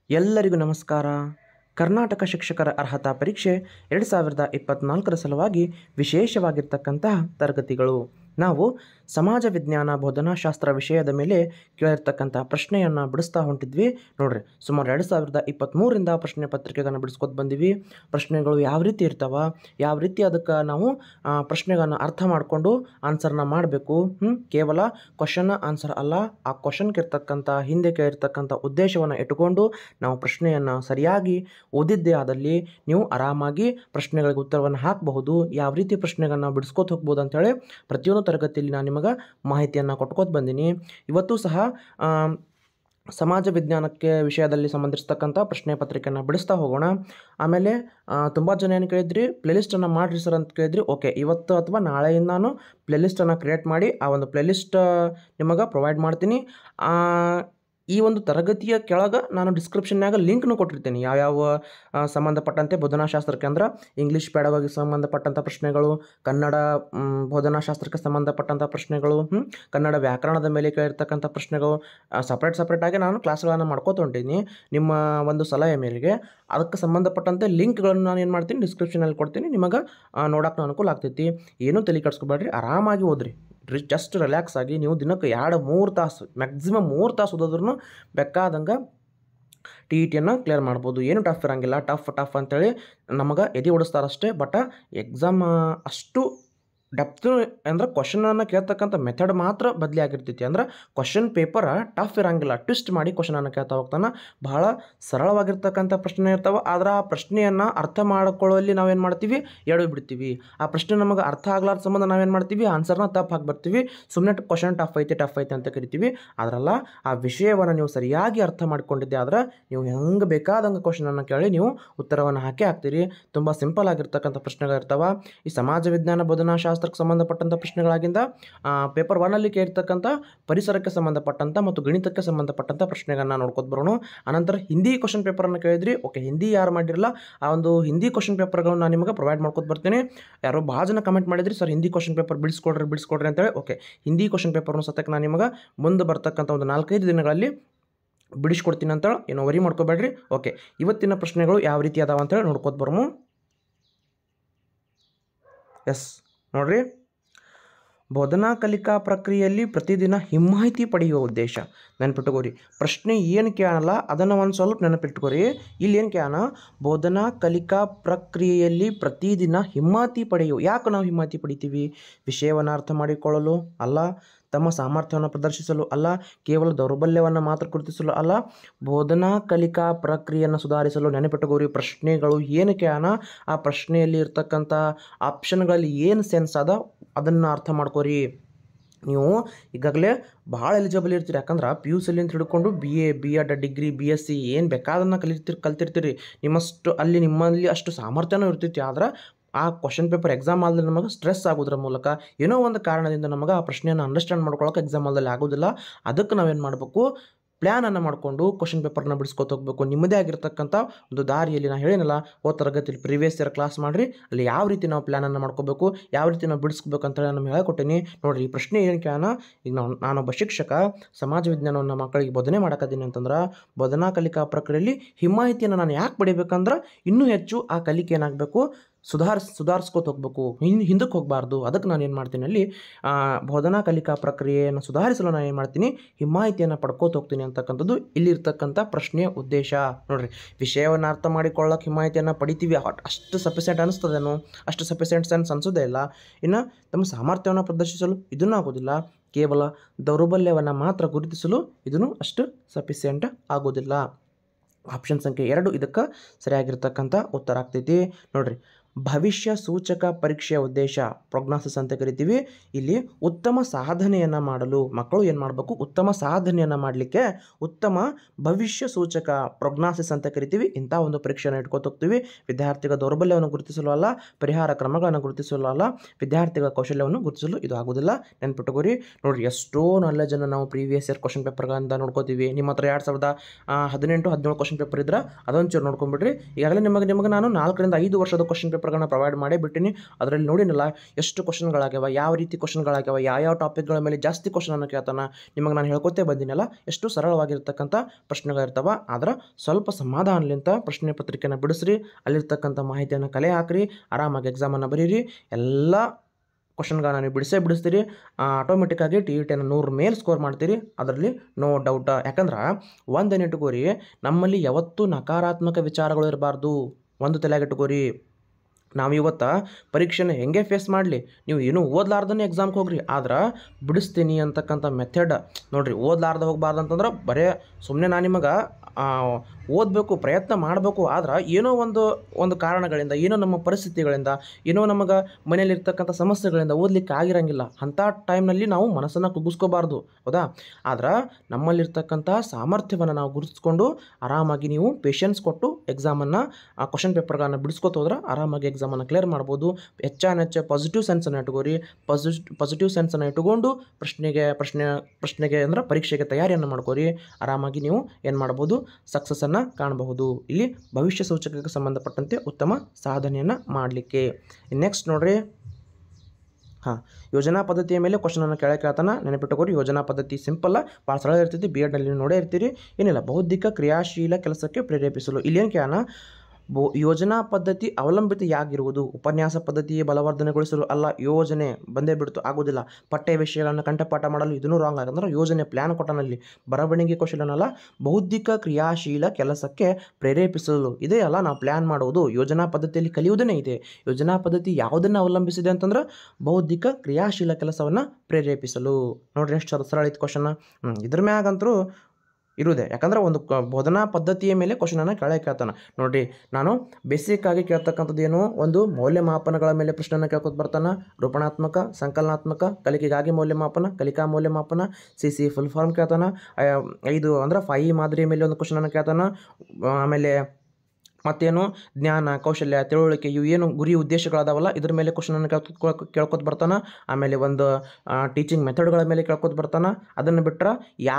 ಎಲ್ಲರಿಗೂ ನಮಸ್ಕಾರ. ಕರ್ನಾಟಕ ಶಿಕ್ಷಕರ ಅರ್ಹತಾ ಪರೀಕ್ಷೆ 2024ರ ಸಲುವಾಗಿ ವಿಶೇಷವಾಗಿರ್ತಕ್ಕಂತಹ ತರಗತಿಗಳು. ನಾವು ಸಮಾಜ ವಿಜ್ಞಾನ ಬೋಧನಾಶಾಸ್ತ್ರ ವಿಷಯದ ಮೇಲೆ ಕೇಳಿರ್ತಕ್ಕಂಥ ಪ್ರಶ್ನೆಯನ್ನು ಬಿಡಿಸ್ತಾ ಹೊಂಟಿದ್ವಿ. ನೋಡ್ರಿ, ಸುಮಾರು 2023ರಿಂದ ಪ್ರಶ್ನೆ ಪತ್ರಿಕೆಗಳನ್ನು ಬಿಡಿಸ್ಕೊತ ಬಂದಿವಿ. ಪ್ರಶ್ನೆಗಳು ಯಾವ ರೀತಿ ಇರ್ತಾವ, ಯಾವ ರೀತಿ ಅದಕ್ಕೆ ನಾವು ಪ್ರಶ್ನೆಗಳನ್ನು ಅರ್ಥ ಮಾಡಿಕೊಂಡು ಆನ್ಸರ್ನ ಮಾಡಬೇಕು. ಕೇವಲ ಕ್ವಶನ್ ಆನ್ಸರ್ ಅಲ್ಲ, ಆ ಕ್ವಶನ್ಗೆ ಇರ್ತಕ್ಕಂಥ ಹಿಂದೆ ಕೇಳಿರ್ತಕ್ಕಂಥ ಉದ್ದೇಶವನ್ನು ಇಟ್ಟುಕೊಂಡು ನಾವು ಪ್ರಶ್ನೆಯನ್ನು ಸರಿಯಾಗಿ ಓದಿದ್ದೇ ಆದಲ್ಲಿ ನೀವು ಆರಾಮಾಗಿ ಪ್ರಶ್ನೆಗಳಿಗೆ ಉತ್ತರವನ್ನು ಹಾಕಬಹುದು. ಯಾವ ರೀತಿ ಪ್ರಶ್ನೆಗಳನ್ನು ಬಿಡಿಸ್ಕೊತ ಹೋಗ್ಬೋದು ಅಂತೇಳಿ ಪ್ರತಿಯೊಂದು ತರಗತಿಯಲ್ಲಿ ನಾನು ನಿಮಗೆ ಮಾಹಿತಿಯನ್ನು ಕೊಟ್ಕೋತ ಬಂದೀನಿ. ಇವತ್ತು ಸಹ ಸಮಾಜ ವಿಜ್ಞಾನಕ್ಕೆ ವಿಷಯದಲ್ಲಿ ಸಂಬಂಧಿಸಿರ್ತಕ್ಕಂಥ ಪ್ರಶ್ನೆ ಪತ್ರಿಕೆಯನ್ನು ಬಿಡಿಸ್ತಾ ಹೋಗೋಣ. ಆಮೇಲೆ ತುಂಬ ಜನ ಏನು ಕೇಳಿದ್ರಿ, ಪ್ಲೇಲಿಸ್ಟನ್ನು ಮಾಡಿರಿ ಸರ್ ಅಂತ ಕೇಳಿದ್ರಿ. ಓಕೆ, ಇವತ್ತು ಅಥವಾ ನಾಳೆಯಿಂದ ನಾನು ಪ್ಲೇಲಿಸ್ಟನ್ನು ಕ್ರಿಯೇಟ್ ಮಾಡಿ ಆ ಒಂದು ಪ್ಲೇಲಿಸ್ಟ್ ನಿಮಗೆ ಪ್ರೊವೈಡ್ ಮಾಡ್ತೀನಿ. ಈ ಒಂದು ತರಗತಿಯ ಕೆಳಗೆ ನಾನು ಡಿಸ್ಕ್ರಿಪ್ಷನ್ಯಾಗ ಲಿಂಕ್ನು ಕೊಟ್ಟಿರ್ತೀನಿ. ಯಾವ್ಯಾವ ಸಂಬಂಧಪಟ್ಟಂತೆ ಬೋಧನಾಶಾಸ್ತ್ರಕ್ಕೆ ಅಂದ್ರೆ ಇಂಗ್ಲೀಷ್ ಪ್ಯಾಡಗಾಗಿ ಸಂಬಂಧಪಟ್ಟಂಥ ಪ್ರಶ್ನೆಗಳು, ಕನ್ನಡ ಬೋಧನಾಶಾಸ್ತ್ರಕ್ಕೆ ಸಂಬಂಧಪಟ್ಟಂಥ ಪ್ರಶ್ನೆಗಳು, ಕನ್ನಡ ವ್ಯಾಕರಣದ ಮೇಲೆ ಕೇಳಿರ್ತಕ್ಕಂಥ ಪ್ರಶ್ನೆಗಳು ಸಪ್ರೇಟಾಗಿ ನಾನು ಕ್ಲಾಸ್ಗಳನ್ನು ಮಾಡ್ಕೋತ ಹೊಂಟೀನಿ ನಿಮ್ಮ ಒಂದು ಸಲಹೆ ಮೇರೆಗೆ. ಅದಕ್ಕೆ ಸಂಬಂಧಪಟ್ಟಂತೆ ಲಿಂಕ್ಗಳನ್ನು ನಾನು ಏನು ಮಾಡ್ತೀನಿ, ಡಿಸ್ಕ್ರಿಪ್ಷನಲ್ಲಿ ಕೊಡ್ತೀನಿ. ನಿಮಗೆ ನೋಡೋಕೆ ಅನುಕೂಲ ಆಗ್ತೈತಿ. ಏನೂ ತಲೆ ಕೆಡಿಸ್ಕೊಬೇಡ್ರಿ, ಆರಾಮಾಗಿ ಓದ್ರಿ. ಜಸ್ಟ್ ರಿಲ್ಯಾಕ್ಸ್ ಆಗಿ ನೀವು ದಿನಕ್ಕೆ 2-3 ತಾಸು, ಮ್ಯಾಕ್ಸಿಮಮ್ 3 ತಾಸು ಓದೋದ್ರೂ ಬೇಕಾದಂಗೆ TETಯನ್ನು ಕ್ಲಿಯರ್ ಮಾಡ್ಬೋದು. ಏನು ಟಫ್ ಇರೋಂಗಿಲ್ಲ. ಟಫ್ ಅಂತೇಳಿ ನಮಗೆ ಎದೆ ಓಡಿಸ್ತಾರಷ್ಟೇ. ಬಟ್ ಎಕ್ಸಾಮ್ ಅಷ್ಟು ಡೆಪ್ತು ಅಂದ್ರೆ ಕ್ವಶನನ್ನು ಕೇಳ್ತಕ್ಕಂಥ ಮೆಥಡ್ ಮಾತ್ರ ಬದಲಿ ಆಗಿರ್ತೈತಿ. ಅಂದ್ರೆ ಕ್ವಶನ್ ಪೇಪರ್ ಟಫ್ ಇರೋಂಗಿಲ್ಲ, ಟ್ವಿಸ್ಟ್ ಮಾಡಿ ಕ್ವಶನನ್ನು ಕೇಳ್ತಾ ಹೋಗ್ತಾನೆ. ಬಹಳ ಸರಳವಾಗಿರ್ತಕ್ಕಂಥ ಪ್ರಶ್ನೆ ಇರ್ತಾವೆ. ಆದರೆ ಆ ಪ್ರಶ್ನೆಯನ್ನು ಅರ್ಥ ಮಾಡ್ಕೊಳ್ಳುವಲ್ಲಿ ನಾವೇನು ಮಾಡ್ತೀವಿ, ಎಡವಿ ಬಿಡ್ತೀವಿ. ಆ ಪ್ರಶ್ನೆ ನಮಗೆ ಅರ್ಥ ಆಗ್ಲಾರ್ದ ಸಂಬಂಧ ನಾವೇನು ಮಾಡ್ತೀವಿ, ಆನ್ಸರ್ನ ತಪ್ಪು ಹಾಕಿ ಬರ್ತೀವಿ. ಸುಮ್ಮನೆ ಕ್ವಶನ್ ಟಫ್ ಐತೆ ಅಂತ ಕರಿತೀವಿ. ಅದರಲ್ಲ ಆ ವಿಷಯವನ್ನು ನೀವು ಸರಿಯಾಗಿ ಅರ್ಥ ಮಾಡ್ಕೊಂಡಿದ್ದೆ ಆದ್ರೆ ನೀವು ಹೆಂಗೆ ಬೇಕಾದಂಗೆ ಕ್ವಶನನ್ನು ಕೇಳಿ ನೀವು ಉತ್ತರವನ್ನು ಹಾಕ್ತೀರಿ. ತುಂಬ ಸಿಂಪಲ್ ಆಗಿರ್ತಕ್ಕಂಥ ಪ್ರಶ್ನೆಗಳಿರ್ತಾವೆ. ಈ ಸಮಾಜ ವಿಜ್ಞಾನ ಬೋಧನಾಶಾಸ್ತ್ರಕ್ಕೆ ಸಂಬಂಧಪಟ್ಟಂಥ ಪ್ರಶ್ನೆಗಳಾಗಿಂದ ಪೇಪರ್ 1 ಕೇಳಿರ್ತಕ್ಕಂಥ ಪರಿಸರಕ್ಕೆ ಸಂಬಂಧಪಟ್ಟಂಥ ಮತ್ತು ಗಣಿತಕ್ಕೆ ಸಂಬಂಧಪಟ್ಟಂಥ ಪ್ರಶ್ನೆಗಳನ್ನ ನೋಡ್ಕೊತ ಬರೋಣ. ಅನಂತರ ಹಿಂದಿ ಕ್ವಶನ್ ಪೇಪರನ್ನು ಕೇಳಿದ್ರಿ. ಓಕೆ, ಹಿಂದಿ ಯಾರು ಮಾಡಿರಲ್ಲ ಆ ಒಂದು ಹಿಂದಿ ಕ್ವಶನ್ ಪೇಪರ್ಗಳನ್ನು ನಾನು ನಿಮಗೆ ಪ್ರೊವೈಡ್ ಮಾಡ್ಕೊತ ಬರ್ತೀನಿ. ಯಾರೋ ಭಾಳ ಜನ ಕಮೆಂಟ್ ಮಾಡಿದ್ರಿ, ಸರ್ ಹಿಂದಿ ಕ್ವಶನ್ ಪೇಪರ್ ಬಿಡಿಸ್ಕೊಡ್ರಿ ಅಂತೇಳಿ. ಓಕೆ, ಹಿಂದಿ ಕ್ವಶನ್ ಪೇಪರ್ನು ಸತ್ಯಕ್ಕೆ ನಾನು ನಿಮಗೆ ಮುಂದೆ ಬರ್ತಕ್ಕಂಥ ಒಂದು 4-5 ದಿನಗಳಲ್ಲಿ ಬಿಡಿಸ್ಕೊಡ್ತೀನಿ ಅಂತೇಳಿ ಏನೋ ವರಿ ಮಾಡ್ಕೋಬೇಡ್ರಿ. ಓಕೆ, ಇವತ್ತಿನ ಪ್ರಶ್ನೆಗಳು ಯಾವ ರೀತಿ ಅದಾವ ಅಂತೇಳಿ ನೋಡ್ಕೊತ ಬರೋಣ. ಎಸ್ ನೋಡ್ರಿ, ಬೋಧನಾ ಕಲಿಕಾ ಪ್ರಕ್ರಿಯೆಯಲ್ಲಿ ಪ್ರತಿದಿನ ಹಿಮ್ಮಾಹಿತಿ ಪಡೆಯುವ ಉದ್ದೇಶ. ನೆನಪಿಟ್ಟುಕೋರಿ, ಪ್ರಶ್ನೆ ಏನು ಕೇಳಲ್ಲ ಅದನ್ನು ಒಂದು ಸ್ವಲ್ಪ ನೆನಪಿಟ್ಟುಕೋರಿ. ಇಲ್ಲಿ ಏನು ಕೇಳೋಣ, ಬೋಧನಾ ಕಲಿಕಾ ಪ್ರಕ್ರಿಯೆಯಲ್ಲಿ ಪ್ರತಿದಿನ ಹಿಮ್ಮಾಹಿತಿ ಪಡೆಯುವ. ಯಾಕೆ ನಾವು ಹಿಮ್ಮಾಹಿತಿ ಪಡಿತೀವಿ? ವಿಷಯವನ್ನು ಅರ್ಥ ಮಾಡಿಕೊಳ್ಳಲು ಅಲ್ಲ, ತಮ್ಮ ಸಾಮರ್ಥ್ಯವನ್ನು ಪ್ರದರ್ಶಿಸಲು ಅಲ್ಲ, ಕೇವಲ ದೌರ್ಬಲ್ಯವನ್ನು ಮಾತ್ರ ಗುರುತಿಸಲು ಅಲ್ಲ, ಬೋಧನಾ ಕಲಿಕಾ ಪ್ರಕ್ರಿಯೆಯನ್ನು ಸುಧಾರಿಸಲು. ನೆನಪಿಟ್ಟುಕೋರಿ, ಪ್ರಶ್ನೆಗಳು ಏನು ಕೇಳೋಣ, ಆ ಪ್ರಶ್ನೆಯಲ್ಲಿ ಇರ್ತಕ್ಕಂಥ ಆಪ್ಷನ್ಗಳಲ್ಲಿ ಏನು ಸೆನ್ಸ್ ಅದ ಅದನ್ನು ಅರ್ಥ ಮಾಡ್ಕೋರಿ. ನೀವು ಈಗಾಗಲೇ ಭಾಳ ಎಲಿಜಿಬಲ್ ಇರ್ತೀರಿ. ಯಾಕಂದ್ರೆ PUC ಅಂತ ಹಿಡ್ಕೊಂಡು BA, B.Ed, ಡಿಗ್ರಿ, BSc ಏನು ಬೇಕಾದನ್ನು ಕಲ್ತಿರ್ತೀರಿ. ನಿಮ್ಮಲ್ಲಿ ಅಷ್ಟು ಸಾಮರ್ಥ್ಯನೂ ಇರ್ತೈತಿ. ಆದ್ರೆ ಆ ಕ್ವಶನ್ ಪೇಪರ್ ಎಕ್ಸಾಮ್ ಆದಲ್ಲಿ ನಮಗೆ ಸ್ಟ್ರೆಸ್ ಆಗೋದ್ರ ಮೂಲಕ ಏನೋ ಒಂದು ಕಾರಣದಿಂದ ನಮಗೆ ಆ ಪ್ರಶ್ನೆಯನ್ನು ಅಂಡರ್ಸ್ಟ್ಯಾಂಡ್ ಮಾಡ್ಕೊಳ್ಳೋಕೆ ಎಕ್ಸಾಮ್ ಆದಲ್ಲಿ ಆಗೋದಿಲ್ಲ. ಅದಕ್ಕೆ ನಾವೇನು ಮಾಡಬೇಕು, ಪ್ಲ್ಯಾನನ್ನು ಮಾಡಿಕೊಂಡು ಕ್ವಶನ್ ಪೇಪರ್ನ ಬಿಡಿಸ್ಕೊತ ಹೋಗ್ಬೇಕು. ನಿಮ್ಮದೇ ಆಗಿರ್ತಕ್ಕಂಥ ಒಂದು ದಾರಿಯಲ್ಲಿ. ನಾನು ಹೇಳಿನಲ್ಲ, ತರಗತಿಯಲ್ಲಿ ಪ್ರೀವಿಯಸ್ ಇಯರ್ ಕ್ಲಾಸ್ ಮಾಡಿರಿ, ಅಲ್ಲಿ ಯಾವ ರೀತಿ ನಾವು ಪ್ಲ್ಯಾನನ್ನು ಮಾಡ್ಕೋಬೇಕು, ಯಾವ ರೀತಿ ನಾವು ಬಿಡಿಸ್ಕೋಬೇಕು ಅಂತೇಳಿ ನಾನು ಹೇಳ್ಕೊಟ್ಟೀನಿ. ನೋಡಿರಿ, ಈ ಪ್ರಶ್ನೆ ಏನು ಕೇಳೋಣ. ಈಗ ನಾನೊಬ್ಬ ಶಿಕ್ಷಕ ಸಮಾಜ ವಿಜ್ಞಾನವನ್ನು ಮಕ್ಕಳಿಗೆ ಬೋಧನೆ ಮಾಡಕತ್ತೀನಿ ಅಂತಂದ್ರೆ, ಬೋಧನಾ ಕಲಿಕಾ ಪ್ರಕ್ರಿಯೆಯಲ್ಲಿ ಹಿಮ್ಮಾಹಿತಿಯನ್ನು ನಾನು ಯಾಕೆ ಪಡಿಬೇಕಂದ್ರೆ ಇನ್ನೂ ಹೆಚ್ಚು ಆ ಕಲಿಕೆ ಏನಾಗಬೇಕು, ಸುಧಾರಿಸ್ಕೋತ ಹೋಗ್ಬೇಕು, ಹಿಂದಕ್ಕೆ ಹೋಗಬಾರ್ದು. ಅದಕ್ಕೆ ನಾನು ಏನು ಮಾಡ್ತೀನಿ, ಅಲ್ಲಿ ಬೋಧನಾ ಕಲಿಕಾ ಪ್ರಕ್ರಿಯೆಯನ್ನು ಸುಧಾರಿಸಲು ನಾನು ಏನು ಮಾಡ್ತೀನಿ, ಹಿಮ್ಮಾಹಿತಿಯನ್ನು ಪಡ್ಕೋತ ಹೋಗ್ತೀನಿ ಅಂತಕ್ಕಂಥದ್ದು ಇಲ್ಲಿರ್ತಕ್ಕಂಥ ಪ್ರಶ್ನೆಯ ಉದ್ದೇಶ. ನೋಡಿರಿ, ವಿಷಯವನ್ನು ಅರ್ಥ ಮಾಡಿಕೊಳ್ಳೋಕೆ ಹಿಮ್ಮಾಹಿತಿಯನ್ನು ಪಡಿತೀವಿ, ಅಷ್ಟು ಸಫಿಷಿಯೆಂಟ್ ಅನಿಸ್ತದೇನೋ, ಅಷ್ಟು ಸಫಿಷಿಯೆಂಟ್ ಸೆನ್ಸ್ ಅನಿಸೋದೇ ಇಲ್ಲ. ಇನ್ನು ತಮ್ಮ ಸಾಮರ್ಥ್ಯವನ್ನು ಪ್ರದರ್ಶಿಸಲು ಇದನ್ನು ಆಗೋದಿಲ್ಲ, ಕೇವಲ ದೌರ್ಬಲ್ಯವನ್ನು ಮಾತ್ರ ಗುರುತಿಸಲು ಇದನ್ನು ಅಷ್ಟು ಸಫಿಷಿಯೆಂಟ್ ಆಗೋದಿಲ್ಲ. ಆಪ್ಷನ್ ಸಂಖ್ಯೆ 2 ಇದಕ್ಕೆ ಸರಿಯಾಗಿರ್ತಕ್ಕಂಥ ಉತ್ತರ ಆಗ್ತೈತಿ. ನೋಡಿರಿ, ಭವಿಷ್ಯ ಸೂಚಕ ಪರೀಕ್ಷೆಯ ಉದ್ದೇಶ ಪ್ರೊಗ್ನಾಸಿಸ್ ಅಂತ ಕರಿತೀವಿ. ಇಲ್ಲಿ ಉತ್ತಮ ಸಾಧನೆಯನ್ನು ಮಾಡಲು ಮಕ್ಕಳು ಏನು ಮಾಡಬೇಕು, ಉತ್ತಮ ಸಾಧನೆಯನ್ನು ಮಾಡಲಿಕ್ಕೆ ಉತ್ತಮ ಭವಿಷ್ಯ ಸೂಚಕ ಪ್ರೊಗ್ನಾಸಿಸ್ ಅಂತ ಕರಿತೀವಿ. ಇಂಥ ಒಂದು ಪರೀಕ್ಷೆಯನ್ನು ಇಟ್ಕೊತ ಹೋಗ್ತೀವಿ. ವಿದ್ಯಾರ್ಥಿಗಳ ದೌರ್ಬಲ್ಯವನ್ನು ಗುರುತಿಸಲು ಅಲ್ಲ, ಪರಿಹಾರ ಕ್ರಮಗಳನ್ನು ಗುರುತಿಸಲು ಅಲ್ಲ, ವಿದ್ಯಾರ್ಥಿಗಳ ಕೌಶಲ್ಯವನ್ನು ಗುರುತಿಸಲು ಇದು ಆಗೋದಿಲ್ಲ. ನೆನ್ಪಿಟ್ಟುಕೋರಿ. ನೋಡಿರಿ, ಎಷ್ಟೋ ನಾಲೆಜನ್ನು ನಾವು ಪ್ರೀವಿಯಸ್ ಇಯರ್ ಕ್ವಶನ್ ಪೇಪರ್ಗಳಿಂದ ನೋಡ್ಕೋತೀವಿ. ನಿಮ್ಮ ಹತ್ರ 2018-17 ಕ್ವಶನ್ ಪೇಪರ್ ಇದ್ರೆ ಅದೊಂಚೂರು ನೋಡ್ಕೊಂಡ್ಬಿಡ್ರಿ. ಈಗಾಗಲೇ ನಿಮಗೆ ನಾನು 4 ರಿಂದ 5 ವರ್ಷದ ಕ್ವಶನ್ ಪೇಪರ್ ಪೇಪರ್ಗಳನ್ನ ಪ್ರೊವೈಡ್ ಮಾಡೇ ಬಿಟ್ಟಿನಿ. ಅದರಲ್ಲಿ ನೋಡಿನಲ್ಲ ಎಷ್ಟು ಕ್ವಶನ್ಗಳಾಗ್ಯಾವ, ಯಾವ ರೀತಿ ಕ್ವಶನ್ಗಳಾಗ್ಯಾವ, ಯಾವ ಟಾಪಿಕ್ಗಳ ಮೇಲೆ ಜಾಸ್ತಿ ಕ್ವಶನನ್ನು ಕೇಳ್ತಾನೆ ನಿಮಗೆ ನಾನು ಹೇಳ್ಕೊತೇ ಬಂದಿನಲ್ಲ. ಎಷ್ಟು ಸರಳವಾಗಿರ್ತಕ್ಕಂಥ ಪ್ರಶ್ನೆಗಳಿರ್ತಾವ. ಆದ್ರೆ ಸ್ವಲ್ಪ ಸಮಾಧಾನಲಿಂತ ಪ್ರಶ್ನೆ ಪತ್ರಿಕೆನ ಬಿಡಿಸ್ರಿ, ಅಲ್ಲಿರ್ತಕ್ಕಂಥ ಮಾಹಿತಿಯನ್ನು ಕಲೆ ಹಾಕ್ರಿ, ಆರಾಮಾಗಿ ಎಕ್ಸಾಮನ್ನು ಬರೀರಿ. ಎಲ್ಲ ಕ್ವಶನ್ಗಳನ್ನ ನೀವು ಬಿಡಿಸ್ತೀರಿ. ಆಟೋಮೆಟಿಕ್ಕಾಗಿ TET 100 ಮೇಲೆ ಸ್ಕೋರ್ ಮಾಡ್ತೀರಿ, ಅದರಲ್ಲಿ ನೋ ಡೌಟ್. ಯಾಕಂದ್ರೆ ಒಂದೇನು ಇಟ್ಕೋರಿ, ನಮ್ಮಲ್ಲಿ ಯಾವತ್ತೂ ನಕಾರಾತ್ಮಕ ವಿಚಾರಗಳು ಇರಬಾರ್ದು. ಒಂದು ತಲೆಯಾಗಿಟ್ಕೋರಿ, ನಾವು ಇವತ್ತು ಪರೀಕ್ಷೆನ ಹೆಂಗೆ ಫೇಸ್ ಮಾಡಲಿ, ನೀವು ಏನೂ ಓದ್ಲಾರ್ದೇ ಎಕ್ಸಾಮ್ಗೆ ಹೋಗ್ರಿ, ಆದ್ರೆ ಬಿಡಿಸ್ತೀನಿ ಅಂತಕ್ಕಂಥ ಮೆಥಡ್ ನೋಡಿರಿ. ಓದ್ಲಾರ್ದೆ ಹೋಗ್ಬಾರ್ದು ಅಂತಂದ್ರೆ ಬರೇ ಸುಮ್ಮನೆ ನಾನು ನಿಮಗೆ ಓದಬೇಕು, ಪ್ರಯತ್ನ ಮಾಡಬೇಕು, ಆದ್ರೆ ಏನೋ ಒಂದು ಕಾರಣಗಳಿಂದ, ಏನೋ ನಮ್ಮ ಪರಿಸ್ಥಿತಿಗಳಿಂದ, ಏನೋ ನಮಗೆ ಮನೆಯಲ್ಲಿರ್ತಕ್ಕಂಥ ಸಮಸ್ಯೆಗಳಿಂದ ಓದಲಿಕ್ಕೆ ಆಗಿರಂಗಿಲ್ಲ. ಅಂಥ ಟೈಮ್ನಲ್ಲಿ ನಾವು ಮನಸ್ಸನ್ನು ಕುಗ್ಗಿಸ್ಕೋಬಾರ್ದು, ಹೌದಾ. ಆದ್ರೆ ನಮ್ಮಲ್ಲಿರ್ತಕ್ಕಂಥ ಸಾಮರ್ಥ್ಯವನ್ನು ನಾವು ಗುರುತಿಸ್ಕೊಂಡು ಆರಾಮಾಗಿ ನೀವು ಪೇಷನ್ಸ್ ಕೊಟ್ಟು ಎಕ್ಸಾಮನ್ನು ಕ್ವಶನ್ ಪೇಪರ್ಗಳನ್ನು ಬಿಡಿಸ್ಕೊತ ಹೋದ್ರೆ ಆರಾಮಾಗಿ ಎಕ್ಸಾಮನ್ನು ಕ್ಲಿಯರ್ ಮಾಡ್ಬೋದು. ಹೆಚ್ಚು ಪಾಸಿಟಿವ್ ಸೆನ್ಸನ್ನು ಇಟ್ಕೋರಿ. ಪಾಸಿಟಿವ್ ಸೆನ್ಸನ್ನು ಇಟ್ಕೊಂಡು ಪ್ರಶ್ನೆಗೆ ಅಂದ್ರೆ ಪರೀಕ್ಷೆಗೆ ತಯಾರಿಯನ್ನು ಮಾಡ್ಕೋರಿ. ಆರಾಮಾಗಿ ನೀವು ಏನು ಮಾಡ್ಬೋದು, ಸಕ್ಸಸ್ಸನ್ನು ಕಾಣಬಹುದು. ಇಲ್ಲಿ ಭವಿಷ್ಯ ಸೂಚಕಕ್ಕೆ ಸಂಬಂಧಪಟ್ಟಂತೆ ಉತ್ತಮ ಸಾಧನೆಯನ್ನು ಮಾಡಲಿಕ್ಕೆ. ನೆಕ್ಸ್ಟ್ ನೋಡ್ರಿ, ಯೋಜನಾ ಪದ್ಧತಿಯ ಮೇಲೆ ಕ್ವಶನನ್ನು ಕೇಳ್ತಾನೆ. ನೆನಪಿಟ್ಟುಕೋರಿ, ಯೋಜನಾ ಪದ್ಧತಿ ಸಿಂಪಲ್, ಭಾಳ ಸರಳ ಇರ್ತೈತಿ. BEdನಲ್ಲಿ ನೋಡೇ ಇರ್ತೀರಿ. ಏನಿಲ್ಲ, ಬೌದ್ಧಿಕ ಕ್ರಿಯಾಶೀಲ ಕೆಲಸಕ್ಕೆ ಪ್ರೇರೇಪಿಸಲು. ಇಲ್ಲೇನು ಕೇಳೋಣ, ಯೋಜನಾ ಪದ್ಧತಿ ಅವಲಂಬಿತೆಯಾಗಿರುವುದು ಉಪನ್ಯಾಸ ಪದ್ಧತಿಯೇ ಬಲವರ್ಧನೆಗೊಳಿಸಲು ಅಲ್ಲ. ಯೋಜನೆ ಬಂದೇ ಬಿಡ್ತು, ಆಗೋದಿಲ್ಲ. ಪಠ್ಯ ವಿಷಯಗಳನ್ನು ಕಂಠಪಾಠ ಮಾಡಲು ಇದನ್ನು ರಾಂಗ್. ಯಾಕಂದ್ರೆ ಯೋಜನೆ ಪ್ಲ್ಯಾನ್ ಕೊಟ್ಟನಲ್ಲಿ ಬರವಣಿಗೆ ಕೌಶಲ್ಯನಲ್ಲ, ಬೌದ್ಧಿಕ ಕ್ರಿಯಾಶೀಲ ಕೆಲಸಕ್ಕೆ ಪ್ರೇರೇಪಿಸಲು ಇದೆ ಅಲ್ಲ ನಾವು ಪ್ಲ್ಯಾನ್ ಮಾಡುವುದು. ಯೋಜನಾ ಪದ್ಧತಿಯಲ್ಲಿ ಕಲಿಯುವುದೇ ಇದೆ. ಯೋಜನಾ ಪದ್ಧತಿ ಯಾವುದನ್ನು ಅವಲಂಬಿಸಿದೆ ಅಂತಂದ್ರೆ ಬೌದ್ಧಿಕ ಕ್ರಿಯಾಶೀಲ ಕೆಲಸವನ್ನು ಪ್ರೇರೇಪಿಸಲು. ನೋಡ್ರಿ ಎಷ್ಟು ಸರಳ ಐತೆ ಕ್ವಶನ್. ಇದ್ರ ಮ್ಯಾಗಂತರೂ ಇರುವುದೇ, ಯಾಕಂದ್ರೆ ಒಂದು ಬೋಧನಾ ಪದ್ಧತಿಯ ಮೇಲೆ ಕ್ವಶನನ್ನು ಕೇಳ್ತಾನೆ. ನೋಡಿರಿ, ನಾನು ಬೇಸಿಕ್ಕಾಗಿ ಕೇಳ್ತಕ್ಕಂಥದ್ದು ಏನು, ಒಂದು ಮೌಲ್ಯಮಾಪನಗಳ ಮೇಲೆ ಪ್ರಶ್ನೆಯನ್ನು ಕೇಳ್ಕೊತ ಬರ್ತಾನೆ. ರೂಪಣಾತ್ಮಕ, ಸಂಕಲನಾತ್ಮಕ, ಕಲಿಕೆಗಾಗಿ ಮೌಲ್ಯಮಾಪನ, ಕಲಿಕಾ ಮೌಲ್ಯಮಾಪನ, CC ಫುಲ್ ಫಾರ್ಮ್ ಕೇಳ್ತಾನೆ. 5 ಅಂದ್ರೆ 5 ಮಾದರಿಯ ಮೇಲೆ ಒಂದು ಕ್ವಶನನ್ನು ಕೇಳ್ತಾನೆ. ಆಮೇಲೆ ಮತ್ತೇನು, ಜ್ಞಾನ, ಕೌಶಲ್ಯ, ತಿಳುವಳಿಕೆ, ಇವು ಏನು ಗುರಿ ಉದ್ದೇಶಗಳದಾವಲ್ಲ ಇದ್ರ ಮೇಲೆ ಕ್ವಶನನ್ನು ಕೇಳ್ಕೊತ ಬರ್ತಾನೆ. ಆಮೇಲೆ ಒಂದು ಟೀಚಿಂಗ್ ಮೆಥಡ್ಗಳ ಮೇಲೆ ಕೇಳ್ಕೊತ ಬರ್ತಾನೆ. ಅದನ್ನು ಬಿಟ್ಟರೆ